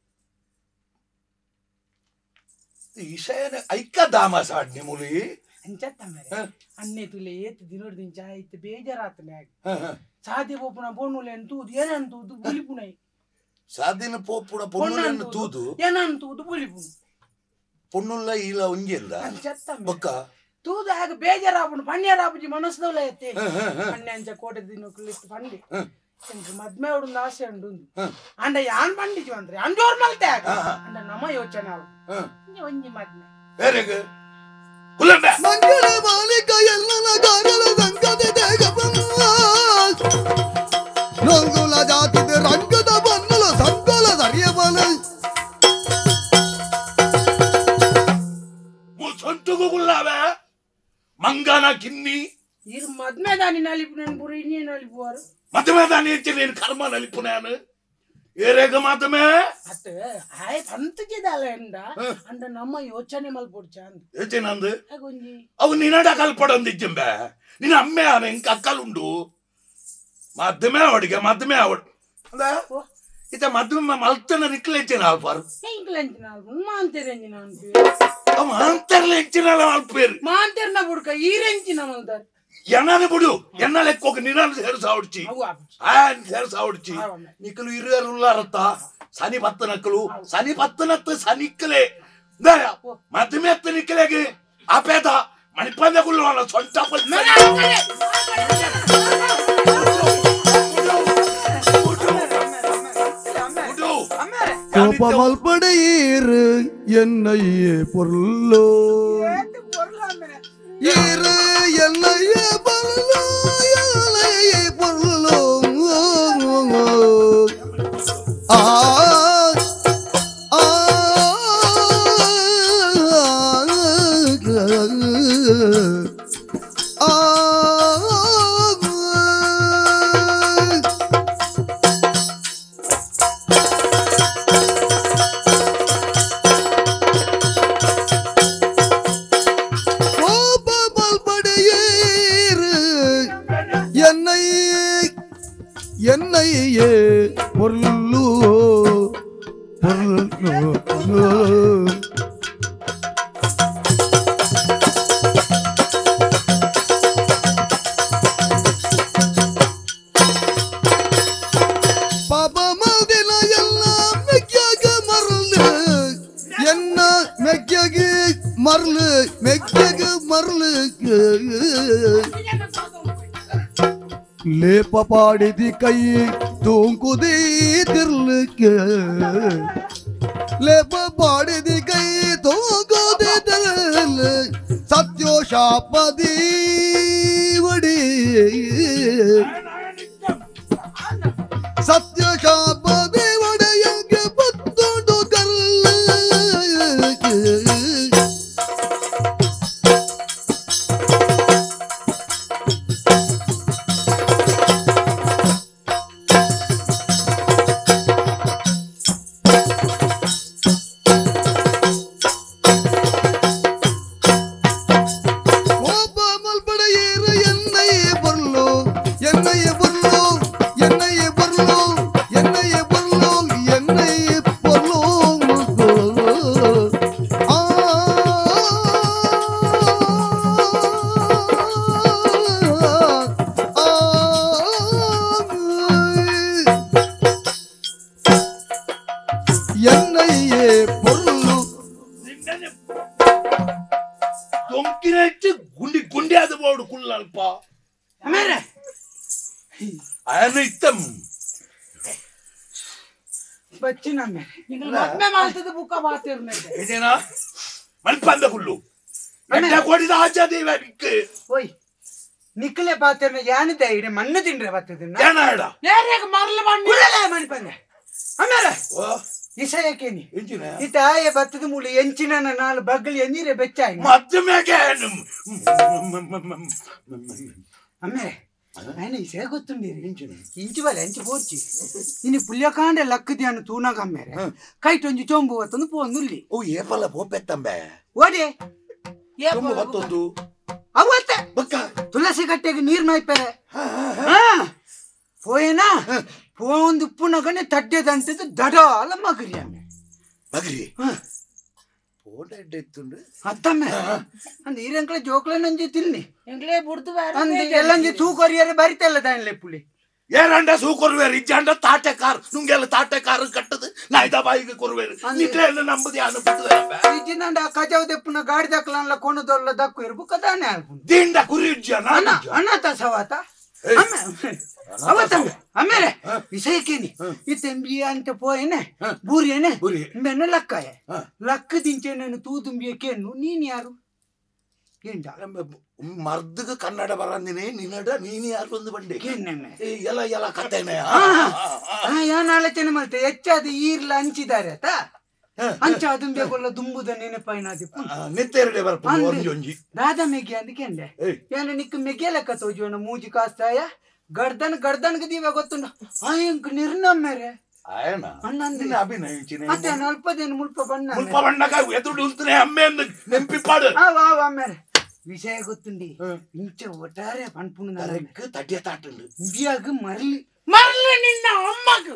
ಈಶಾನ ಐಕ ದಾಮ ಸಾಡ್ನಿ ಮುಲಿ ಅಂಚತ್ತ ಮೇರೆ ಅನ್ನೆ ತುಲೆ ಏತ್ ದಿನೋಡ್ ದಿನ ಚಾ ಐತ್ ಬೇಜಾರಾತನೆ ಸಾಧ್ಯ ಪೋಪುನ ಬೋಣುಲೆ ಅಂತೂದು ಏನಂತೂದು ಬುಲಿಪುನೈ ಸಾದಿನ ಪೋಪುನ ಪೊಣ್ಣುಲನ್ನು ತೂದು ಏನಂತೂದು ಬುಲಿಪುನು ಪೊಣ್ಣುಲ್ಲ ಇಲ್ಲ ಒಂಜಿಂದ ಅಂಚತ್ತ ಬೊಕ್ಕ ತೂದು ಹಾಗ ಬೇಜಾರಾಪುನು ಪಣ್ಯರಾಪುಜಿ ಮನಸ್ದವಲ ಎತ್ತೆ ಪಣ್ಯ ಅಂಚ ಕೋಟೆ ದಿನ ಕುಲಿಸ್ತು ಪಂಡಿ ಮದ್ಮೆ ಅವಡು ಆಸೆ ಉಂಡು ಅಂಡ ಯಾನ್ ಪಂಡಿಜು ಅಂದ್ರೆ ಅಂಜೋರ್ ಮಲ್ತೆ ಆಗ ಅಂಡ ನಮ್ಮ ಯೋಚನೆ ಅವಳು ಒಂಜಿ ಮದ್ಮೆ ಬೇರೆಗೆ ಹುಲ್ಲಂಡ ಮಂಗಳ ಮಾಲಿಕ ಎಲ್ಲನ ಗಾರಳ ಸಂಗತಿ ದೇಗ ನೊಂಗುಲ ಜಾತಿದ ರಂಗದ ಬನ್ನಲು ಸಂಗೋಲ ಸರಿಯಬಲ ಮುಸಂತುಗು ಗುಲ್ಲಾವೆ ಮಂಗನ ಕಿನ್ನಿ ಇರ್ ಮದ್ಮೆ ದಾನಿ ನಲಿಪು ನೆನ್ಪುರು ಇನ್ನೇನು ನಲಿಪುವಾರು ಮದುವೆ ದಾನಿ ಹೆಚ್ಚು ನೀನು ಕರ್ಮ ನಲಿಪುನೇನು ಏರೇಗ ಮಾತಮೆ ಅತ್ತ ಆಯ್ ಪಂತಜಿದಾಲ ಎಂದ ಅಂಡ ನಮ್ಮ ಯೋಚನೆ ಮಲ್ಪೊಡ್ಚ ಅಂದ ಹೆಚ್ಚಿನಂದು ಹಾಗೊಂಜಿ ಅವು ನಿನ್ನಡ ಕಲ್ಪಡೊಂದಿಜ್ಜಂಬೆ ನಿನ್ನ ಅಮ್ಮೆ ಆನೆ ಇಂಕ ಅಕ್ಕಲುಂಡು ಮದ್ಮೆ ಅವಡಿಗೆ ಮದ್ಮೆ ಅವಡು ಅಂದ ಇತ ಮದ್ಮೆ ಮಲ್ತನ ನಿಕ್ಲೆ ಹೆಚ್ಚಿನ ಆಲ್ಪಾರು ಇಂಕ್ಲೆಂಚಿನ ಮಾಂತೆರೆಂಜಿನ ಅವ ಅಂತರ್ಲೆ ಹೆಚ್ಚಿನ ಅಲ್ಪೇರು ಮಾಂತೆರ್ನ ಬುಡ್ಕ ಈರೆಂಚಿನ ಮಲ್ದಾರ ಎಣ್ಣನೆ ಬಿಡು ಎಣ್ಣ ಲೆಕ್ಕೋಗ ನಿನ್ನ ಸೇರಿಸಾವಡ್ಚಿ ಅವು ಆಪುಜಿ ಆ ಸೇರಿಸಾವಡ್ಚಿ ನಿಕ್ಕಲು ಇರುವುರುಲ್ಲಾರತ್ತ ಸನಿ ಪತ್ತನಕ್ಕಲು ಸನಿ ಪತ್ತನತ್ತು ಸನಿಕ್ಕಲೆ ಮದ್ಮೆ ಎತ್ತ ನಿಕ್ಕಲೆಗೆ ಆಪೇದ ಮಣಿಪಂದ ಗುಲ್ವಾನ ಸೊಂಟ கோப மல்படையீர் என்னையே பொருளோ பொருளாம இரு என்னைய பல்லோ எல்லையை பொருளோ ஆ ஆ என்னையே பொருளோ பொருளோ பாபமதில எல்லாம் மெக்கியாக மறந்து என்ன மெக்கியாக மறந்து மெக்கியாக மறந்து ಲೇಪ ಪಾಡಿದಿ ಕೈ ತೂಂಕುದಿ ತಿರ್ಲಿಕ್ಕೆ ಲೇಪ ಪಾಡಿದಿ ಕೈ ತೂಂಕುದಿ ತಿರ್ಲಿ ಸತ್ಯೋ ಶಾಪದಿ ವಡಿ ಸತ್ಯ ಶಾಪದಿ ಒಡೆಯಂಗೆ ಬತ್ತುಂಡು ಕರ್ಲ ಗುಂಡಿ ಗುಂಡಿ ಆದ ಬೋರ್ಡು ಕುಳ್ಳಲ್ಪ ಆಮೇಲೆ ಅನಿತ್ತಂ ಬಚ್ಚಿನ ಮೇಲೆ ನಿಂಗೆ ಮದ್ಮೆ ಮಾಡ್ತದ ಬುಕ್ಕ ಬಾತಿರ್ನೇದೆ ಇದೇನಾ ಮಲ್ಪಂದ ಕುಳ್ಳು ಎಡ್ಡ ಕೊಡಿದ ಆಜಾದೇವ ನಿಕ್ಕೆ ಓಯ್ ನಿಕ್ಕಲೆ ಬಾತಿರ್ನೆ ಯಾನಿದೆ ಇಡೆ ಮಣ್ಣು ತಿಂಡ್ರೆ ಬರ್ತದಿನ ಯಾನಾಡ ನೇರೇಗ ಮರಲ ಮಾಡಿ ಕುಳ್ಳಲೆ ಮಣಿಪಂದೆ ಆಮೇಲೆ ಓ ಇಸಯಕೇನಿ ಎಂಚಿನ ಇತಾಯ ಬತ್ತದ ಮೂಲ ಎಂಚಿನ ನಾಲ್ ಬಗ್ಗಲಿ ಎಂದಿರೆ ಬೆಚ್ಚಾಯಿ ಮದ್ದಮೇಗೆ ಅಮ್ಮೆ ఆయన ఇసే గుర్తుండేది ఇంచి వాళ్ళ ఎంచి పోర్చి ఇని పుల్యకాండ లక్కది అని తూనగమ్మేరే కైట్ ಒಂಜಿ ಚೊಂಬು ವತ್ತೊಂದು ಪೋಂದುಲ್ಲಿ ಓ ಏಪಲ್ಲ ಪೋಪೆತ್ತಂಬೆ ಓಡಿ ಚೊಂಬು ವತ್ತೊಂದು ಅವತ್ತೆ ಬಕ್ಕ ತುಳಸಿ ಕಟ್ಟೆಗೆ ನೀರ್ ಮೈಪೆರೆ పోయేనా పోంದು ಪುನಗನೆ ತಡ್ಡೆದಂತದ್ದು ದಡ ಅಲ್ಲ ಮಗರಿ ಅಮ್ಮೆ ಮಗರಿ ಫೋಟೋ ಎಡ್ಡೆತ್ತುಂಡು ಅತ್ತಮ್ಮೆ ಅಂದ್ ಈರೆಂಕ್ಲೆ ಜೋಕ್ಲೆ ನಂಜಿ ತಿನ್ನಿ ಎಂಗ್ಲೇ ಬುಡ್ದು ಅಂದ್ ಎಲ್ಲಂಜಿ ತೂಕೊರಿಯರೆ ಬರಿತಲ್ಲ ದಾನ್ಲೆ ಪುಲಿ ಏರಂಡ ಸೂ ಕೊರುವೇರು ಇಜ್ಜಂಡ ತಾಟೆ ಕಾರ್ ನುಂಗೆಲ್ಲ ತಾಟೆ ಕಾರ್ ಕಟ್ಟದು ನಾಯ್ದ ಬಾಯಿಗೆ ಕೊರುವೇರು ನಿಟ್ಲೆ ಎಲ್ಲ ನಂಬುದಿ ಅನುಬಿಟ್ಟದ ಇಜ್ಜಿನಂಡ ಕಜಾವ್ ದೆಪ್ಪುನ ಗಾಡಿ ದಕ್ಕಲನ್ಲ ಕೊಣದೊಲ್ಲ ದಕ್ಕು ಇರ್ಬು ಕದಾನೆ ಆಲ್ಪುಂಡು ದಿಂಡ ಕುರಿ ಇಜ್ಜನ ಅಣ್ಣ ಅಣ್ಣ ಸವಾತ ಅವತ್ತಂಗ ಆಮೇಲೆ ವಿಷಯಕ್ಕೇನಿ ಈ ತೆಂಬಿ ಅಂತ ಪೋಯೇನೆ ಬೂರಿಯೇನೆ ಬೆನ್ನ ಲಕ್ಕಾಯ ಲಕ್ಕ ದಿಂಚೆ ನಾನು ತೂ ತುಂಬಿಯಕ್ಕೇನು ನೀನ್ ಯಾರು ಏಂಡ ಮರ್ದಗ ಕನ್ನಡ ಬರಂದಿನಿ ನಿನ್ನಡ ನೀನ್ ಯಾರು ಒಂದು ಬಂಡೆ ಕೆನ್ನೆಮ್ಮೆ ಎಲ್ಲ ಎಲ್ಲ ಕತೆನೆ ಯಾನ್ ಆಲೋಚನೆ ಮಾಡ್ತೆ ಹೆಚ್ಚಾದ ಈರ್ಲ ಹಂಚಿದ್ದಾರೆ ಆತ ಅಂಚ ಅದುಂಬೆಗೊಲ್ಲ ದುಂಬುದ ನೆನಪಾಯಿನಾದಿ ನಿತ್ತೆರಡೆ ಬರ್ಪುಂಡು ಒಂಜಿ ಒಂಜಿ ದಾದ ಮೆಗೆ ಅಂದಕೆಂಡೆ ಯಾನ ನಿಕ್ಕ ಮೆಗೆ ಲೆಕ್ಕ ತೋಜೋಣ ಮೂಜಿ ಕಾಸ್ತಾಯ ಗಡ್ದನ್ ಗಡ್ದನ್ಗೆ ದೀವ ಗೊತ್ತುಂಡು ಆಯಂಕ್ ನಿರ್ನಮ್ಮೆರೆ ಆಯನ ಅನ್ನಂದಿನ ಅಭಿನಯಿಸಿನೆ ಮತ್ತೆ ಅಲ್ಪದೇನು ಮುಲ್ಪ ಬಣ್ಣ ಮುಲ್ಪ ಬಣ್ಣಗ ಎದುರು ಉಲ್ತನೆ ಅಮ್ಮೆ ಅಂದ ನೆಂಪಿಪಾಡು ಆವ ಆವ ಅಮ್ಮೆರೆ ವಿಷಯ ಗೊತ್ತುಂಡಿ ಇಂಚ ಒಟ್ಟಾರೆ ಪನ್ಪುಣ ನರಕ್ಕೆ ತಟ್ಟಿಯ ತಾಟುಂಡು ಇಂಡಿಯಾಗ ಮರಲಿ ಮರಲಿ ನಿನ್ನ ಅಮ್ಮಗ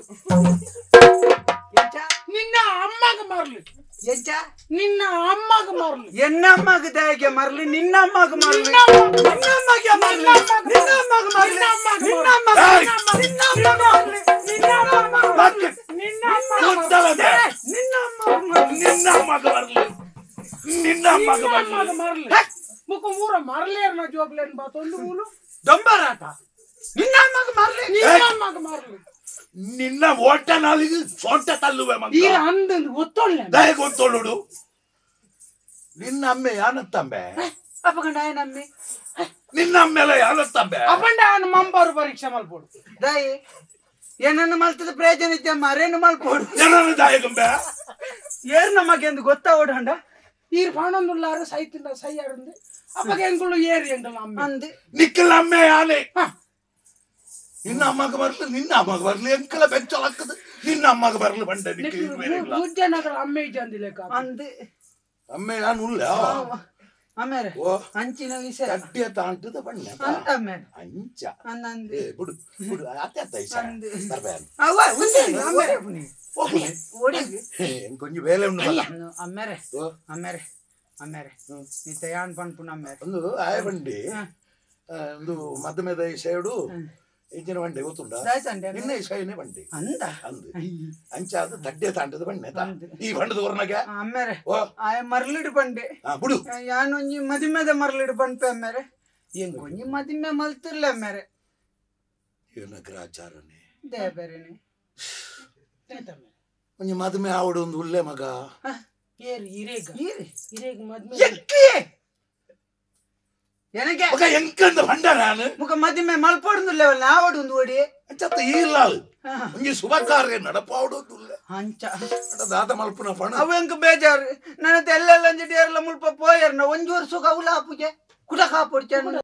ನಿನ್ನ ಅಮ್ಮಗ ಮರಲಿ ಎಂಚ ನಿನ್ನ ಅಮ್ಮಗ ಮರಲಿ ಎನ್ನ ಅಮ್ಮಗ ದಯಗೆ ಮರಲಿ ನಿನ್ನ ಅಮ್ಮಗ ಮರಲಿ ನಿನ್ನ ಅಮ್ಮಗ ಮರಲಿ ನಿನ್ನ ಅಮ್ಮಗ ಮರಲಿ ನಿನ್ನ ಅಮ್ಮಗ ಮರಲಿ ನಿನ್ನ ಅಮ್ಮಗ ಮರಲಿ ನಿನ್ನ ಅಮ್ಮಗ ಮರಲಿ ನಿನ್ನ ಅಮ್ಮಗ ಮರಲಿ ನಿನ್ನ ಅಮ್ಮಗ ಮರಲಿ ನಿನ್ನ ಮಗ ಬರಲಿ ನಿನ್ನ ಮಗ ಮರಲಿ ಮುಖ ಮೂರ ಮರಲೇರ್ನ ಜೋಗ್ಲೇನ್ ಬಾತೊಂದು ಮೂಲು ದೊಂಬರಾಟ ನಿನ್ನ ಅಮ್ಮಗ ಮರಲಿ ನಿನ್ನ ಅಮ್ಮಗ ಮರಲಿ ನಿನ್ನ ಓಟ ನಾಲಿಗೆ ಸೊಂಟ ತಲ್ಲುವೆ ಮಗ ಈ ಅಂದಂದು ಗೊತ್ತೊಳ್ಳೆ ದಯ ಗೊತ್ತೋಳು ನಿನ್ನ ಅಮ್ಮೆ ಯಾನತ್ತಂಬೆ ಅಪ್ಪಗಂಡ ನಮ್ಮಿ ನಿನ್ನ ಮೇಲೆ ಯಾವತ್ತಂಬೆ ಅಪ್ಪಂಡ ಅವನು ಮಂಬಾರು ಪರೀಕ್ಷೆ ಮಲ್ಪೋಡು ದಾಯಿ ಏನನ್ನು ಮಲ್ತದ ಪ್ರಯೋಜನ ಇದ್ದ ಮರೇನು ಮಲ್ಪೋಡು ಜನನ ದಾಯಗಂಬೆ ಏರ್ ನಮಗೆ ಎಂದು ಗೊತ್ತಾ ಓಡಂಡ ಈ ಪಣೊಂದುಲ್ಲಾರು ಸೈತಿಲ್ಲ ಸೈ ಆಡುಂದು ಅಪ್ಪಗೆ ಎಂಗುಳು ಏರಿ ಎಂಗಲ್ಲ ಅಮ್ಮ ಅಂದು ನಿಕ್ಕಲ ಅಮ್ಮೆ ಆನೆ ನಿನ್ನ ಅಮ್ಮಗ ಬರ್ಲಿ ನಿನ್ನ ಅಮ್ಮಗ ಬರ್ಲಿ ಎಂಕಲ ಬೆಚ್ಚಲಾಗ್ತದೆ ನಿನ್ನ ಅಮ್ಮಗ ಬರ್ಲಿ ಬಂಡೆ ಮೂರ್ ಜನಗಳ ಅಮ್ಮೆ ಇದ್ದಂದಿಲ್ಲ ಅಂದು ಅಮ್ಮೆ ನಾನು ಉಲ್ಲ ಆಮೇಲೆ ಓ ಅಂಚಿನ ವಿಷಯ ಕಡ್ಡಿಯ ತಾಂಟದ ಬಣ್ಣ ಅಂತ ಆಮೇಲೆ ಅಂಚ ಅಂದಂದು ಏ ಬಿಡು ಬಿಡು ಅತ್ತೆ ಅತ್ತ ಈಶ ಬರ್ಬೇಡ ಅವ್ವ ಉಂಟು ಆಮೇಲೆ ಹೋಗ್ಲಿ ಓಡಿಗೆ ಕೊಂಚ ಬೇಲೆ ಉಂಟು ಮಗ ಅಮ್ಮೇರೆ ಓ ಅಮ್ಮೇರೆ ಅಮ್ಮೇರೆ ನೀ ತಯಾನ್ ಪನ್ಪುನ ಅಮ್ಮೇರೆ ಒಂದು ಆಯ ಬಂಡಿ ಒಂದು ಮಧ್ಯಮೇದ ಸೈಡು ಇಂಚಿನ ಬಂಡೆ ಗೊತ್ತುಂಡ ನಿನ್ನ ಸೈನೆ ಬಂಡಿ ಅಂದ ಅಂದು ಅಂಚ ಅದು ತಡ್ಡೆ ತಾಂಟದ ಬಣ್ಣೆ ಈ ಬಂಡದ ಹೊರನಾಗ ಅಮ್ಮೇರೆ ಓ ಆಯ ಮರ್ಲಿಡು ಬಂಡೆ ಬಿಡು ಯಾನ್ ಒಂಜಿ ಮದಿಮೆದ ಮರ್ಲಿಡು ಬಂಡ್ಪೆ ಅಮ್ಮೇರೆ ಏನ್ ಒಂಜಿ ಮದಿಮೆ ಮಲ್ತಿರ್ಲ ಅಮ್ಮೇರೆ ಏನಗ್ರಾಚಾರನೆ ದೇಬೇರೆನೆ ಒಂಜಿ ಮದುವೆ ಆವಡು ಒಂದು ಉಲ್ಲೆ ಮಗ ಏರಿ ಇರೇಗ ಈರಿ ಇರೇಗ ಮದ್ಮೆ ಎಕ್ಕಿ ಎನಗೆ ಮಗ ಎಂಕಂದ ಬಂಡ ನಾನು ಮುಖ ಮದಿಮೆ ಮಲ್ಪೊಡು ಲೆವೆಲ್ ಆವಡು ಒಂದು ಓಡಿ ಅಂಚತ್ತ ಇಲ್ಲ ಒಂಜಿ ಶುಭ ಕಾರ್ಯ ನಡಪಾವಡು ಉಲ್ಲೆ ಅಂಚ ದಾದ ಮಲ್ಪುನ ಪಣ ಅವು ಎಂಕ ಬೇಜಾರು ನನ್ನ ಎಲ್ಲೆಲ್ಲ ಅಂಜಡಿ ಏರ್ಲ ಮುಲ್ಪ ಪೋಯರ್ನ ಒಂಜಿ ವರ್ಷ ಕವುಲ ಆಪುಜೆ ಕುಡ ಕಾಪೊಡ್ಚಾನು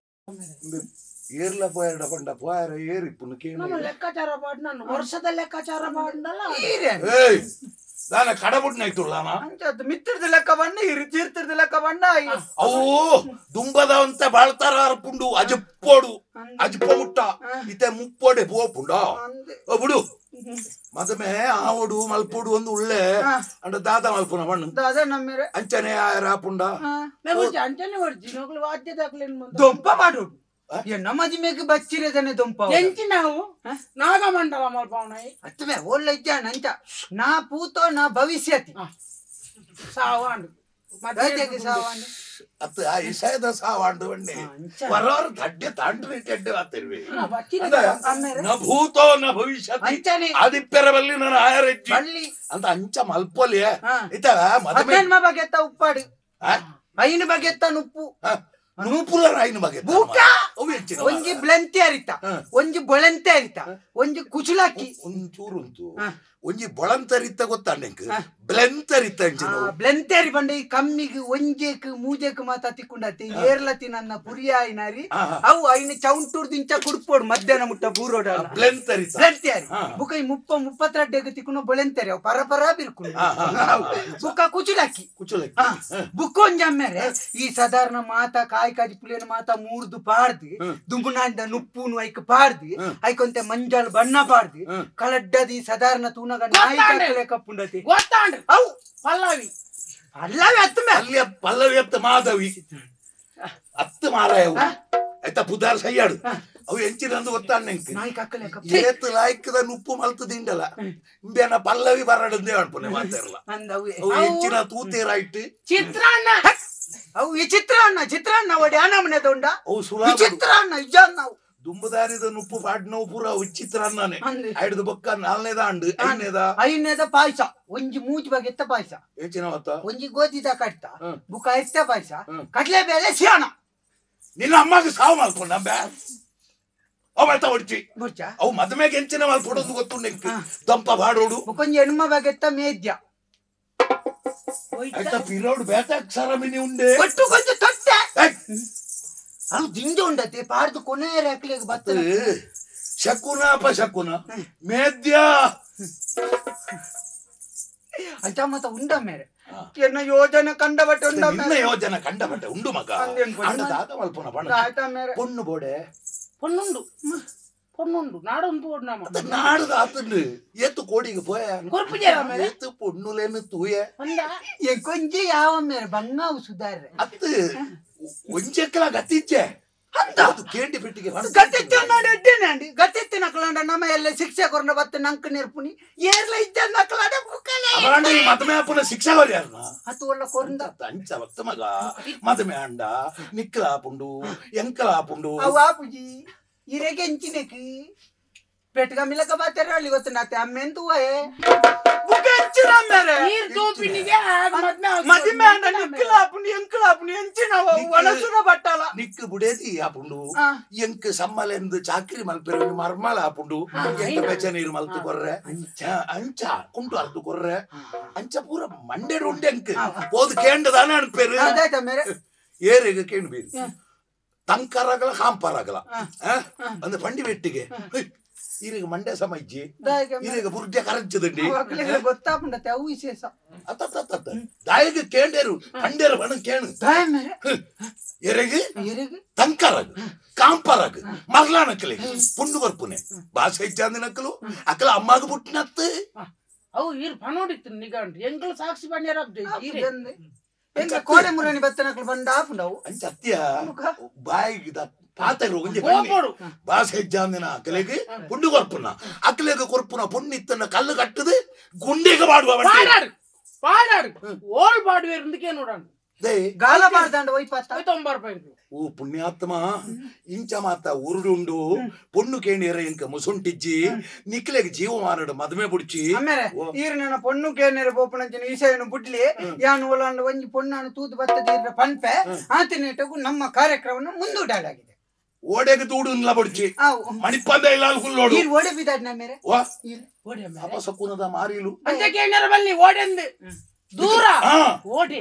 ಏರ್ಲ ಪೋಯರ್ಡ ಪಂಡ ಪೋಯರ ಏರಿ ಪುನಕೇ ನಮ್ಮ ಲೆಕ್ಕಾಚಾರ ಪಾಡ್ ನಾನು ವರ್ಷದ ಲೆಕ್ಕಾಚಾರ ಪಾಡ್ನಲ್ಲ ಏಯ್ ನಾನು ಕಡಬುಡ್ನ ಇಟ್ಟುಳ್ಳಾನ ಅಂಚತ್ ಮಿತ್ರದ ಲೆಕ್ಕ ಬಣ್ಣ ಇರಿ ತೀರ್ಥದ ಲೆಕ್ಕ ಬಣ್ಣ ಅವು ದುಂಬದ ಅಂತ ಬಾಳ್ತಾರ ಪುಂಡು ಅಜಪ್ಪೋಡು ಅಜಪ್ಪ ಮುಟ್ಟ ಇತ್ತೆ ಮುಪ್ಪೋಡೆ ಪೋಪುಂಡ ಓ ಬಿಡು ಮದಮೆ ಆವಡು ಮಲ್ಪೋಡು ಒಂದು ಉಳ್ಳೆ ಅಂಡ ದಾದ ಮಲ್ಪುನ ಬಣ್ಣ ದಾದ ನಮ್ಮೇರೆ ಅಂಚನೆ ಆಯರ ಪುಂಡ ಅಂಚನೆ ಹೊಡ್ಜಿ ನೋಗ್ಲು ವಾದ್ಯ ದಾಖಲೆನ್ ಮುಂದೆ ದೊಂಪ ಮಾಡೋಡು ಎನ್ನ ಮದಿಮೆಗೆ ಬಚ್ಚಿರದನೆ ದೊಂಪ ಎಂಚಿ ನಾವು ನಾಗಮಂಡಲ ಮಲ್ಪವನಾಯಿ ಅತ್ತಮೆ ಓಲ್ಲ ಇದ್ದಾನ ಅಂಚ ನಾ ಪೂತೋ ನಾ ಭವಿಷ್ಯತಿ ಸಾವಾಂಡು ಮದ್ವೆಗೆ ಸಾವಾಂಡು ಅತ್ತ ಆ ಇಸಯದ ಸಾವಾಂಡು ಬಣ್ಣೆ ಬರೋರು ದಡ್ಡೆ ತಾಂಡ್ರೆ ಟೆಡ್ಡೆ ಆತಿರ್ವಿ ನ ಭೂತೋ ನ ಭವಿಷ್ಯತಿ ಅಂಚನೆ ಆದಿತ್ಯರ ಬಲ್ಲಿ ನಾನು ಆಯರೆಜ್ಜಿ ಬಳ್ಳಿ ಅಂತ ಅಂಚ ಮಲ್ಪೊಲಿಯ ಇತ ಮದುವೆ ಹದಿನೆಂಟು ಬಗೆತ್ತ ಉಪ್ಪಾಡು ಐನು ಬಗೆತ್ತ ಉಪ್ಪು ನೂಪುರ ಐನು ಬಗೆ ಬೂಟ ಒಂಜಿ ಬ್ಲೆಂತೆ ಅರಿತ ಒಂಜಿ ಬೊಳೆಂತೆ ಅರಿತ ಒಂಜಿ ಕುಚುಲಾಕಿ ಒಂಚೂರು ಉಂಟು ಒಂಜಿ ಬೊಳಂತರಿತ್ತ ಗೊತ್ತಾಂಡೆಂಕ್ ಬ್ಲೆಂತರಿತ್ತ ಬ್ಲೆಂತೆ ಅರಿ ಬಂಡೆ ಈ ಕಮ್ಮಿಗೆ ಒಂಜೇಕ್ ಮೂಜೇಕ್ ಮಾತಾ ತಿಕ್ಕೊಂಡತಿ ಏರ್ಲತಿ ನನ್ನ ಪುರಿಯಾಯಿನಾರಿ ಅವು ಐನ ಚೌಂಟೂರ್ದು ಇಂಚ ಕುಡ್ಪೋಡು ಮಧ್ಯಾಹ್ನ ಮುಟ್ಟ ಬೂರೋಡ ಬ್ಲೆಂತರಿತ ಬ್ಲೆಂತೆ ಅರಿ ಬುಕ ಈ ಮುಪ್ಪ ಮುಪ್ಪತ್ತರಡ್ಡೆಗೆ ತಿಕ್ಕೊಂಡು ಬೊಳೆಂತೆರಿ ಅವು ಪರ ಪರ ಬಿರ್ಕೊಂಡು ಬುಕ ಕುಚುಲಾಕಿ ಕುಚುಲಕ್ಕಿ ಬುಕ್ ಒಂಜಮ್ಮೆರೆ ಈ ಸಾಧಾರಣ ಮಾತಾ ಕಾಯಿ ಕಾಜಿ ಪುಲಿಯನ ಮಾತಾ ಮೂರ್ದು ಪಾಡ್ದು ದುಂಬುನಾಂಡ ನುಪ್ಪುನು ಐಕ್ ಪಾಡ್ದು ಐಕೊಂತೆ ಮಂಜಾಲ್ ಬಣ್ಣ ಪಾಡ್ದು ಕಳಡ್ಡದಿ ಸಾಧಾರಣ ತೂನಗ ನಾಯಿ ಕಕ್ಕಲೆ ಕಪ್ಪುಂಡತಿ ಗೊತ್ತಾಂಡು ಅವು ಪಲ್ಲವಿ ಅಲ್ಲವೇ ಹತ್ತು ಮೇ ಅಲ್ಲಿಯ ಪಲ್ಲವಿ ಅತ್ತ ಮಾಧವಿ ಅತ್ತ ಮಾರಾಯವು ಆಯ್ತಾ ಪುದಾರ್ ಸೈಯಾಡು ಅವು ಎಂಚಿನಂದು ಗೊತ್ತಾಂಡೆಂಕ್ ನಾಯಿ ಕಕ್ಕಲೆ ಏತ್ ಲಾಯ್ಕದ ನುಪ್ಪು ಮಲ್ತದಿಂಡಲ್ಲ ಇಂಬೇನ ಪಲ್ಲವಿ ಬರಡಂದೇ ಅನ್ಪನೆ ಮಾತಾರಲ್ಲ ಅಂದವೆ ಅವು ಎಂಚಿನ ತೂತೇರಾಯ್ತು ಚಿತ್ರಾನ್ನ ಅವು ಈ ಚಿತ್ರಾನ್ನ ಚಿತ್ರಾನ್ನ ಒಡಿ ಆನಮನೆ ದೊಂಡ ಅವು ಈ ಸುಲಭ ಚಿತ್ರಾನ್ನ ಇಜಾನ್ ನಾವು ದುಂಬದಾರಿದ ನುಪ್ಪು ಪಾಡ್ನವು ಪೂರ ವಿಚಿತ್ರಾನ್ನನೆ ಐಡ್ದು ಬೊಕ್ಕ ನಾಲ್ನೇದ ಅಂಡು ಐನೇದ ಐನೇದ ಪಾಯಸ ಒಂಜಿ ಮೂಜಿ ಬಗೆತ್ತ ಪಾಯಸ ಹೆಚ್ಚಿನ ಹೊತ್ತ ಒಂಜಿ ಗೋಧಿದ ಕಟ್ಟ ಬುಕ ಎತ್ತ ಪಾಯಸ ಕಡ್ಲೆ ಬೇಳೆ ಸಿಯಾಣ ನಿನ್ನ ಅಮ್ಮಗೆ ಸಾವು ಮಲ್ಕೊಂಡ ಬ್ಯಾ ಅವ ಆಯ್ತಾ ಹೊಡ್ಚಿ ಬುರ್ಚ ಅವು ಮದುವೆಗೆ ಹೆಂಚಿನ ಮಲ್ಕೊಡೋದು ಗೊತ್ತುಂಡು ಎಂಕ್ ದಂಪ ಬಾಡೋಡು ಬುಕೊಂಜಿ ಹೆಣ್ಮ ಬಗೆತ್ತ ಮೇದ್ಯ ಆಯ್ತಾ ಪಿರೋಡು ಬೇತ ಸರಮಿನಿ ಉಂಡೆ ಒಟ್ಟು ಕೊಂಚ ತೊಟ್ಟೆ ಅದು ದಿಂಜ ಉಂಡತಿ ಪಾಡ್ದು ಕೊನೆ ರೇಕ್ಲಿಗೆ ಬತ್ತ ಶಕುನ ಅಪ ಶಕುನ ಮೇದ್ಯ ಅಂತ ಮತ್ತ ಉಂಡ ಮೇರೆ ಎನ್ನ ಯೋಜನೆ ಕಂಡ ಬಟ್ಟೆ ಉಂಡ ನಿನ್ನ ಯೋಜನೆ ಕಂಡ ಬಟ್ಟೆ ಉಂಡು ಮಗ ದಾತ ಮಲ್ಪನ ಬಣ್ಣ ಆಯ್ತಾ ಮೇರೆ ಪೊಣ್ಣು ಬೋಡೆ பொண்ணுண்டு பொண்ணுண்டு நாடொந்து ஓடுனாமா நாடு ஆத்துண்டு ஏத்து கோடிக்கு போய கொறுப்பு சேராம ஏத்து பொண்ணுலேன்னு தூய வந்தா என் கொஞ்சி ಯಾವ ಮೇರೆ ಬಂಗಾವು ಸುಧಾರೆ ಅತ್ತು ಒಂಜೆಕ್ಕಲ ಗತ್ತಿಚ್ಚೆ ಅದು ಕೇಂಡಿ ಪೆಟ್ಟಿಗೆ ಗತ್ತಿತ್ತು ನೋಡಿ ಅಡ್ಡೇನಂಡಿ ಗತ್ತಿತ್ತು ನಕಲಾಂಡ ನಮ್ಮ ಎಲ್ಲ ಶಿಕ್ಷೆ ಕೊರನ ಬತ್ತ ನಂಕ ನೆರ್ಪುನಿ ಏರ್ಲ ಇದ್ದ ನಕಲಾಡ ಬುಕಲೆ ಅವರಾಂಡ ಈ ಮದುವೆ ಅಪ್ಪನ ಶಿಕ್ಷೆ ಕೊರಿಯಾರನ ಅತ್ತು ಒಳ್ಳ ಕೊರಂದ ಅಂಚ ಭಕ್ತ ಮಗ ಮದುವೆ ಅಂಡ ನಿಕ್ಕಲ ಆಪುಂಡು ಎಂಕಲ ಆಪುಂಡು ಅವ ಆಪುಜಿ ಇರೆಗೆ ಎಂಚಿನೆಕ್ ಪೆಟ್ಗ ಮಿಲಕ ಬಾತಾರೆ ಅಲ್ಲಿ ಗೊತ್ತು ನಾತೆ ಅಮ್ಮೆಂದು ನೀರ್ ತೋಪಿನಿಗೆ ಮದಿಮೆ ಅಂಡ ನಿಕ್ಕಲ ಆಪುಂಡು ಎಂಕಲ ಆಪುಂಡು ಎಂಚಿನ ಒಣಸುರ ಬಟ್ಟಲ ನಿಕ್ಕು ಬುಡೇದಿ ಆಪುಂಡು ಎಂಕ್ ಸಮ್ಮಲೆಂದು ಚಾಕ್ರಿ ಮಲ್ಪೆರು ಮರ್ಮಲ ಆಪುಂಡು ಎಂಕ ಬೆಚ್ಚ ನೀರು ಮಲ್ತು ಕೊರ್ರೆ ಅಂಚ ಕುಂಟು ಅರ್ದು ಕೊರ್ರೆ ಅಂಚ ಪೂರ ಮಂಡೆಡು ಉಂಡೆ ಎಂಕ್ ಹೋದ್ ಕೇಂಡದಾನ ಅನ್ಪೇರು ಏರಿಗೆ ಕೇಂಡ್ ಬೀರು ತಂಕರಾಗಲ ಕಾಂಪರಾಗಲ ಅಂದ್ರೆ ಪಂಡಿ ಬೆಟ್ಟಿಗೆ ಈರಿಗೆ ಮಂಡ್ಯ ಸಮಜ್ಜಿ ಈರಿಗೆ ಬುರ್ಜ ಕರಜ್ಜದಂಡಿ ಗೊತ್ತಾಪುಂಡತೆ ಅವು ವಿಶೇಷ ಅತ್ತ ದಾಯಿಗೆ ಕೇಂಡೇರು ಪಂಡೇರು ಬಣ ಕೇಣು ಎರೆಗೆ ತಂಕರಗ್ ಕಾಂಪರಗ್ ಮರ್ಲಾನಕ್ಕಲಿ ಪುಂಡು ಬರ್ಪುನೆ ಭಾಷೆ ಇಚ್ಚಾಂದಿ ನಕ್ಕಲು ಅಕ್ಕಲ ಅಮ್ಮಾಗ ಬುಟ್ಟಿನತ್ತೆ ಅವು ಈರ್ ಪನೋಡಿತ್ತು ನಿಗಾಂಡ್ರಿ ಎಂಕಲ್ ಸಾಕ್ಷಿ ಬಂಡ್ಯಾರ ಎಂಕ ಕೋಡೆ ಮುರನಿ ಬತ್ತನಕ್ಕಲು ಬಂಡ ಆಪುಂಡವು ಅಂಚ ಅತ್ಯ ಬಾಯಿಗೆ ಪಾತರು ಒಂಜಿ ಭಾಷೆ ಇಚ್ಚಾಂದಿನ ಅಕ್ಕಲಿಗೆ ಪುಂಡು ಕೊರ್ಪುನ ಅಕ್ಕಲಿಗೆ ಕೊರ್ಪುನ ಪುಣ್ಣಿತ್ತನ್ನ ಕಲ್ಲು ಕಟ್ಟದು ಗುಂಡಿಗೆ ಮಾಡುವ ಪಾಡಾಡು ಓಲ್ ಪಾಡುವೆ ಇಂದಕ್ಕೆ ನೋಡೋಣ ಗಾಲ ಮಾಡ್ದಂಡ ಒಯ್ಪಾತ ತೊಂಬತ್ತು ರೂಪಾಯಿ ಓ ಪುಣ್ಯಾತ್ಮ ಇಂಚ ಮಾತ ಉರುಡುಂಡು ಪೊಣ್ಣು ಕೇಣಿಯರ ಇಂಕ ಮುಸುಂಟಿಜ್ಜಿ ನಿಕ್ಲೆಗ್ ಜೀವ ಮಾರಡು ಮದುವೆ ಬುಡ್ಚಿ ಆಮೇಲೆ ಈರು ನನ್ನ ಪೊಣ್ಣು ಕೇಣಿಯರ ಬೋಪಣಂಚಿನ ವಿಷಯನು ಬುಡ್ಲಿ ಯಾನು ಒಲಾಂಡ ಒಂಜಿ ಪೊಣ್ಣಾನು ತೂತು ಬತ್ತದ ಪನ್ಪೆ ಆತನೇಟಗೂ ನಮ್ಮ ಕಾರ್ಯಕ್ರಮವನ್ನು ಮುಂದೂಡಲಾಗಿದೆ ಓಡೆಗೆ ತೂಡು ಇಲ್ಲ ಬುಡ್ಚಿ ಮಣಿಪಂದ ಇಲ್ಲ ಹುಲ್ಲೋಡು ಈರು ಓಡೆ ಬಿದ್ದಾಡ್ ನಮ್ಮೇರೆ ಓಡೆ ಅಪಸಕುನದ ಮಾರಿಲು ಅಂಚ ಕೇಣಿಯರ ಬಲ್ಲಿ ಓಡೆಂದು ದೂರ ಓಡೆ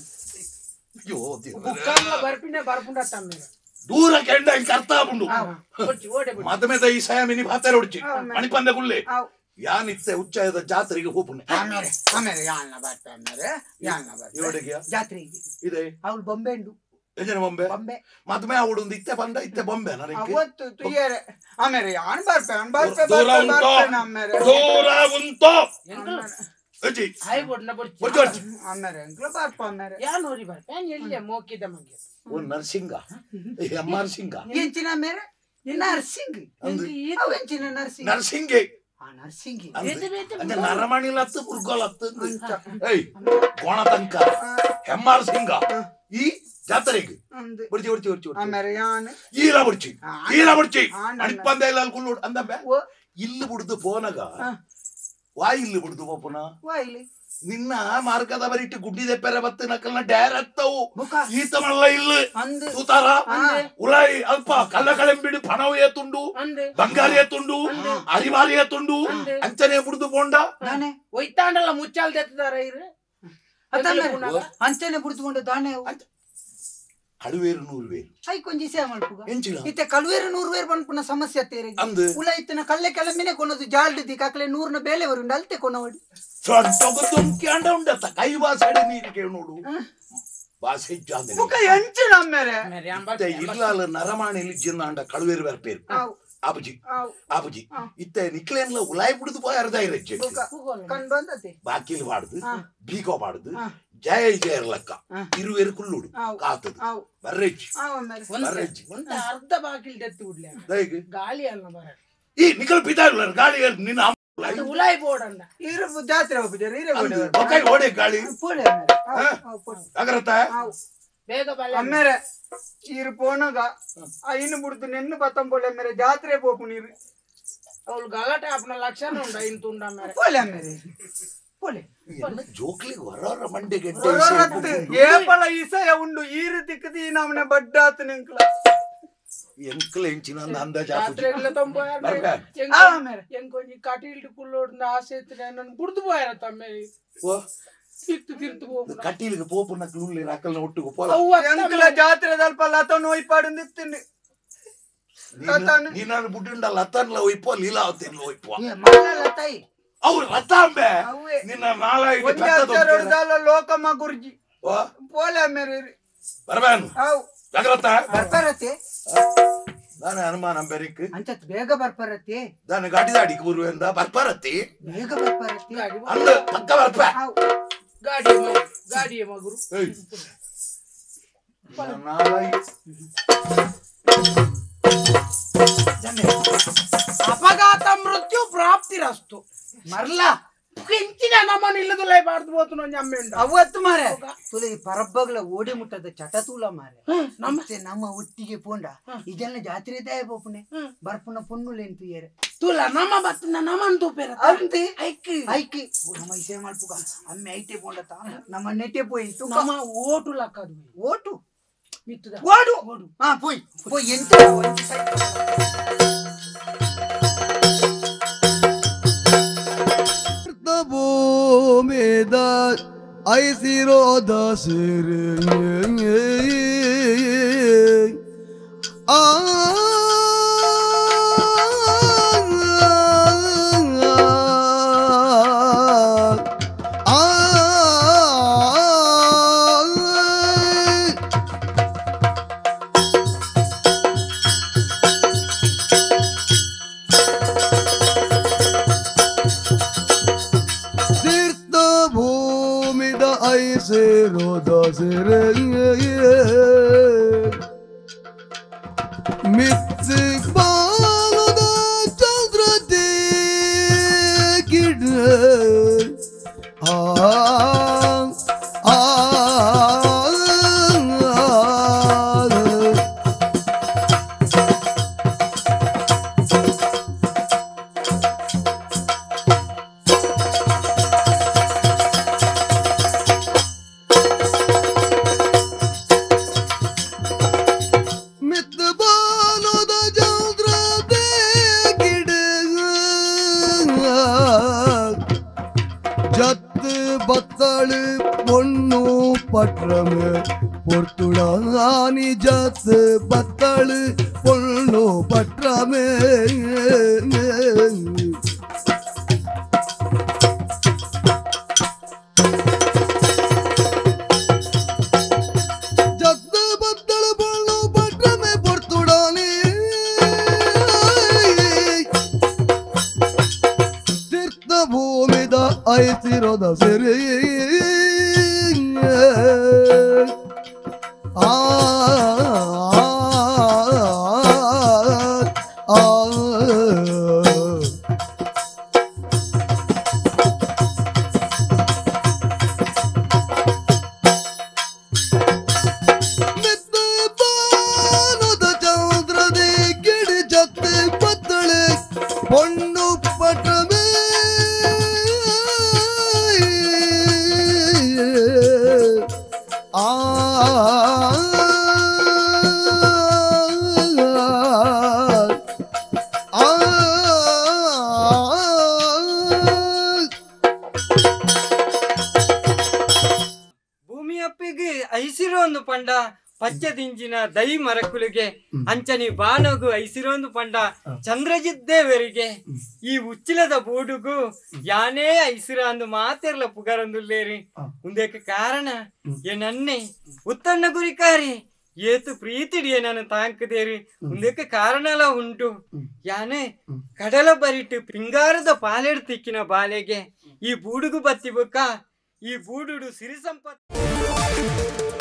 ಬರ್ಪಿನ ಬರ್ಪುಂಡ ದೂರ ಕೆಂಡ ಕರ್ತಾ ಬುಂಡು ಮದಮೆದ ಈ ಸಯ ಮಿನಿ ಪಾತ್ರ ಹೊಡ್ಚಿ ಮಣಿಪಂದ ಗುಳ್ಳೆ ಯಾನಿತ್ತೆ ಉಚ್ಚಾಯದ ಜಾತ್ರೆಗೆ ಹೋಪುಣೆ ಆಮೇಲೆ ಯಾಲ್ನ ಬರ್ತಾರೆ ಯಾಲ್ನ ಬರ್ತಾರೆ ಜಾತ್ರೆಗೆ ಇದೆ ಅವಳು ಬೊಂಬೆ ಉಂಡು ಎಂಜನ ಬೊಂಬೆ ಬೊಂಬೆ ಮದ್ಮೆ ಅವಳು ಇತ್ತೆ ಬಂದ ಇತ್ತೆ ಬೊಂಬೆ ನನಗೆ ಅವತ್ತು ತುಯ್ಯರೆ ಆಮೇಲೆ ಯಾನ್ ಬರ್ಪೆ ಅನ್ ಬರ್ಪೆ ದೂರ ಉಂಟೋ ದೂರ ಉಂಟೋ ಅಜ್ಜಿ ಹಾಯ್ ಬೋಡ್ನ ಬಡ್ಚಿ ಬಡ್ಚಿ ಆಮೇಲೆ ಎಂಕ್ಲ ಬರ್ಪ ಆಮೇಲೆ ಯಾನ್ ಹೋರಿ ಬರ್ಪೆ ಯಾನ್ ಎಲ್ಲಿ ಮೋಕಿದ ಮಗೆ ಓ ನರ್ಸಿಂಗ ಎಮ್ಮಾರ್ ಸಿಂಗ ಎಂಚಿನ ಮೇಲೆ ನರ್ಸಿಂಗ್ ಅವು ಎಂಚಿನ ನರ್ಸಿಂಗ್ ನರ್ಸಿಂಗೆ ಆ ನರ್ಸಿಂಗ್ ಅಂದ್ರೆ ನರಮಣಿಲ ಹತ್ತು ಪುರ್ಗೋಲ್ ಹತ್ತು ಏಯ್ ಕೋಣ ತನಕ ಹೆಮ್ಮಾರ್ ಸಿಂಗ ಈ ಜಾತ್ರೆಗೆ ಬಡ್ಚಿ ಬಡ್ಚಿ ಬಡ್ಚಿ ಆಮೇಲೆ ಯಾನ್ ಈಲ ಬಡ್ಚಿ ಈಲ ಬಡ್ಚಿ ಮಣಿಪಂದ ಇಲ್ಲ ಕುಲ್ಲೋಡ್ ಅಂದಬ್ಬೆ ಇಲ್ಲಿ ಬಿಡ್ದು ಫೋನಗ ವಾಯ್ ಇಲ್ಲಿ ಬಿಡ್ದು ಪೋಪುನ ವಾಯ್ಲಿ ನಿನ್ನ ಮಾರ್ಗದ ಬರಿಟ್ಟು ಗುಡ್ಡಿ ದೆಪ್ಪೆರ ಬತ್ತ ನಕಲ್ನ ಡ್ಯಾರ್ ಹತ್ತವು ಈತ ಮಲ್ಲ ಇಲ್ಲ ತೂತಾರ ಉಲಾಯಿ ಅಲ್ಪ ಕಲ್ಲ ಕಳೆಂಬಿಡಿ ಪಣವು ಏತುಂಡು ಬಂಗಾರಿ ಏತುಂಡು ಅರಿಮಾರಿ ಏತುಂಡು ಅಂಚನೆ ಬಿಡ್ದು ಬೋಂಡ ಒಯ್ತಾಂಡಲ್ಲ ಮುಚ್ಚಾಲ್ ತೆತ್ತಾರ ಇರು ಅಂಚನೆ ಬಿಡ್ದುಕೊಂಡು ದಾಣೆ ಕಳುವೇರು ನೂರು ವೇರು ಐ ಕೊಂಜಿ ಸೇವೆ ಮಲ್ಪುಗ ಎಂಚಿನ ಇತ್ತೆ ಕಳುವೇರು ನೂರು ವೇರು ಬಂದ್ಪುನ ಸಮಸ್ಯೆ ತೇರೆ ಅಂದು ಉಲ ಇತ್ತಿನ ಕಲ್ಲೆ ಕೆಳಮಿನೆ ಕೊನದು ಜಾಲ್ಡಿ ಕಾಕಲೆ ನೂರ್ನ ಬೇಲೆ ಬರುಂಡ ಅಲ್ತೆ ಕೊನವಡಿ ಕ್ಯಾಂಡ ಉಂಡತ್ತ ಕೈ ಬಾಸಡಿ ನೀರು ಕೇಳು ನೋಡು ಬಾಸೆ ಜಾಂದೆ ಮುಖ ಎಂಚಿನ ಅಮ್ಮೇರೆ ಇಲ್ಲಾಲ ನರಮಾಣಿಲಿ ಜಿಂದಾಂಡ ಕಳುವೇರು ಬರ್ಪೇರು ಆಪುಜಿ ಆಪುಜಿ ಇತ್ತೆ ನಿಕ್ಲೇನ್ಲ ಉಲಾಯಿ ಬಿಡುದು ಪೋಯಾರದ ಇರಜ್ಜೆ ಕಂಡು ಬಂದತೆ ಬಾಕಿಲ್ ಮಾಡುದು ಬೀಗೋ ಮಾಡುದು ಜಯ ಜಯರ್ ಲೆಕ್ಕ ಇರುವೇರು ಕುಲ್ಲುಡು ಕಾತದು ಬರ್ರೆಜ್ಜಿ ಬರ್ರೆಜ್ಜಿ ಒಂದು ಅರ್ಧ ಬಾಕಿಲ್ ತೆತ್ತು ಬಿಡ್ಲಿ ದೈಗೆ ಗಾಳಿ ಅಲ್ಲ ಬರ ಈ ನಿಕಲ್ ಪಿತಾಡ್ಲ ಗಾಳಿ ನಿನ್ನ ಉಲಾಯಿ ಬೋರ್ಡ್ ಅಂದ ಇರು ಜಾತ್ರೆ ಹೋಗ್ಬಿದ್ದಾರೆ ಇರೇ ಬೊಕಾಯಿ ಓಡೆ ಗಾಳಿ ಪೋಳೆ ಅಗರತ ಬೇಗ ಬಲ್ಲ ಅಮ್ಮೇರೆ ಇರು ಪೋನಗ ಐನು ಬಿಡ್ತು ನೆನ್ನು ಬತ್ತಂಬೋಳೆ ಅಮ್ಮೇರೆ ಜಾತ್ರೆ ಪೋಪು ನೀರು ಅವಳು ಗಲಾಟೆ ಅಪ್ಪನ ಲಕ್ಷಣ ಉಂಡ ಇಂತ ಉಂಡ ಅಮ್ಮೇರೆ ಪೋಳೆ ಅಮ್ಮೇರೆ ಪೋಳೆ ಜೋಕ್ಲಿಗೆ ಹೊರ ಮಂಡೆಗೆ ಏಪಲ ಈಸಯ ಉಂಡು ಈರು ತಿಕ್ಕದಿ ನಮ್ಮನೆ ಬಡ್ಡಾತ ನಿಂಕ್ಲ ಎಂಕ್ಲ ಎಂಚಿನ ಅಂದಾಜ ಜಾತ್ರೆಗಳ ತೊಂಬ ಎಂಕೊಂಜಿ ಕಟೀಲ್ಡ್ ಕುಲ್ಲೋಡ್ನ ಆಸೆ ಇತ್ತು ನನ್ ಬುಡ್ದು போயற ತಮ್ಮೆ ಓ ತಿರ್ತು ತಿರ್ತು ಹೋಗು ಕಟೀಲ್ಗೆ ಪೋಪುನ ಕ್ಲೂಲಿ ರಾಕಲ್ನ ಒಟ್ಟಿಗೆ ಪೋಲ ಎಂಕ್ಲ ಜಾತ್ರೆ ದಲ್ಪ ಲತ ನೋಯ್ ಪಾಡು ನಿತ್ತಿಂಡಿ ನೀನಾನು ಬುಡ್ಡಿಂಡ ಲತನ್ಲ ಒಯ್ಪೋ ಲೀಲಾವತಿನ್ಲ ಒಯ್ಪೋ ಮಲ್ಲ ಲತೈ ಅವು ಲತಾಂಬೆ ನಿನ್ನ ನಾಳೆ ಲೋಕಮ್ಮ ಗುರ್ಜಿ ಪೋಲೆ ಮೇರೆ ಬರ್ಬೇನು ಅವು ಜಾಗ್ರತ ಬರ್ತಾರತೆ ನಾನು ಅನುಮಾನ ಬೆರಿಕ್ ಅಂಚತ್ ಬೇಗ ಬರ್ಪಾರತಿ ನಾನು ಗಾಡಿ ದಾಡಿಗೆ ಬರುವೆಂದ ಬರ್ಪಾರತಿ ಬೇಗ ಬರ್ಪಾರತಿ ಅಂದ ಪಕ್ಕ ಬರ್ಪ ಗಾಡಿ ಗಾಡಿಯ ಮಗುರು ಅಪಘಾತ ಮೃತ್ಯು ಪ್ರಾಪ್ತಿರಸ್ತು ಮರ್ಲ ಕಿಂಚಿನ ನಮ್ಮನ್ನ ಇಲ್ಲದಲ್ಲ ಬಾರ್ದು ಹೋತು ನೊಂಜ ಅಮ್ಮೆ ಉಂಡ ಅವತ್ತು ಮಾರೆ ತುಲೆ ಈ ಪರಬ್ಬಗಳ ಓಡಿ ಮುಟ್ಟದ ಚಟತೂಲ ಮಾರೆ ನಮ್ಮತ್ತೆ ನಮ್ಮ ಒಟ್ಟಿಗೆ ಪೋಂಡ ಇದೆಲ್ಲ ಜಾತ್ರೆ ದಯ ಬೋಪುನೆ ಬರ್ಪುನ ಪೊನ್ನುಲೆಂತು ಏರೆ ತೂಲ ನಮ್ಮ ಬತ್ತನ ನಮ್ಮನ್ ತೂಪೇರ ಅಂತೆ ಐಕಿ ಐಕಿ ನಮ್ಮ ಇಸೆ ಮಾಡ್ಪುಗ ಅಮ್ಮೆ ಐಟೆ ಪೋಂಡತ ನಮ್ಮ ನೆಟ್ಟೆ ಪೋಯಿತು ನಮ್ಮ ಓಟು ಲಕ್ಕದು ಓಟು ಮಿತ್ತುದ ಓಡು ಓಡು ಹಾ ಪೋಯ್ ಪೋಯ್ ಎಂತ ಭೂಮಿದ ಐಸಿರೋದ ಸಿರಿ ಆ ಮಿತ್ಸಿ ಬಾಲದ ಚಂದ್ರತೆ ಗಿಡ ಆ ಆ बत्तल பொண்ணு பற்றமே பொறுத்துடானி ஜத் பத்தள் பொண்ணு பற்றமே ஜத் பத்தள் பொண்ணு பற்றமே பொறுத்துடானி ತೀರ್ಥ ಭೂಮಿದ ಐತಿರೋದ ಸರಿ ಆ ಚಂದ್ರದೇ ಗಿಡ ಜತ್ ಬತ್ತಳೆ பொண்ணு பற்றமே ಆ ಭೂಮಿ ಅಪ್ಪಿಗೆ ಐಸಿರೋಂದು ಪಂಡ ಪಚ್ಚದಿಂಚಿನ ದೈ ಮರಕುಲಿಗೆ ಅಂಚನಿ ಬಾನಗು ಐಸಿರೋಂದು ಪಂಡ ಚಂದ್ರಜಿದ್ದೇವರಿಗೆ ಈ ಉಚ್ಚಿಲದ ಬೂಡುಗು ಯಾನೇ ಐಸಿರ ಅಂದು ಮಾತೆರ್ಲ ಪುಗರಂದುಲ್ಲೇರಿ ಮುಂದಕ್ಕೆ ಕಾರಣ ಏನನ್ನೆ ಉತ್ತಣ್ಣ ಗುರಿಕಾರಿ ಏತು ಪ್ರೀತಿಡಿಯೇ ನಾನು ತಾಂಕದೇರಿ ಮುಂದಕ್ಕೆ ಕಾರಣಲ ಉಂಟು ಯಾನೆ ಕಡಲ ಬರಿಟ್ಟು ಪಿಂಗಾರದ ಪಾಲೆಡ್ ತಿಕ್ಕಿನ ಬಾಲೆಗೆ ಈ ಬೂಡುಗು ಬತ್ತಿ ಬುಕ್ಕ ಈ ಬೂಡುಡು ಸಿರಿ ಸಂಪತ್ತು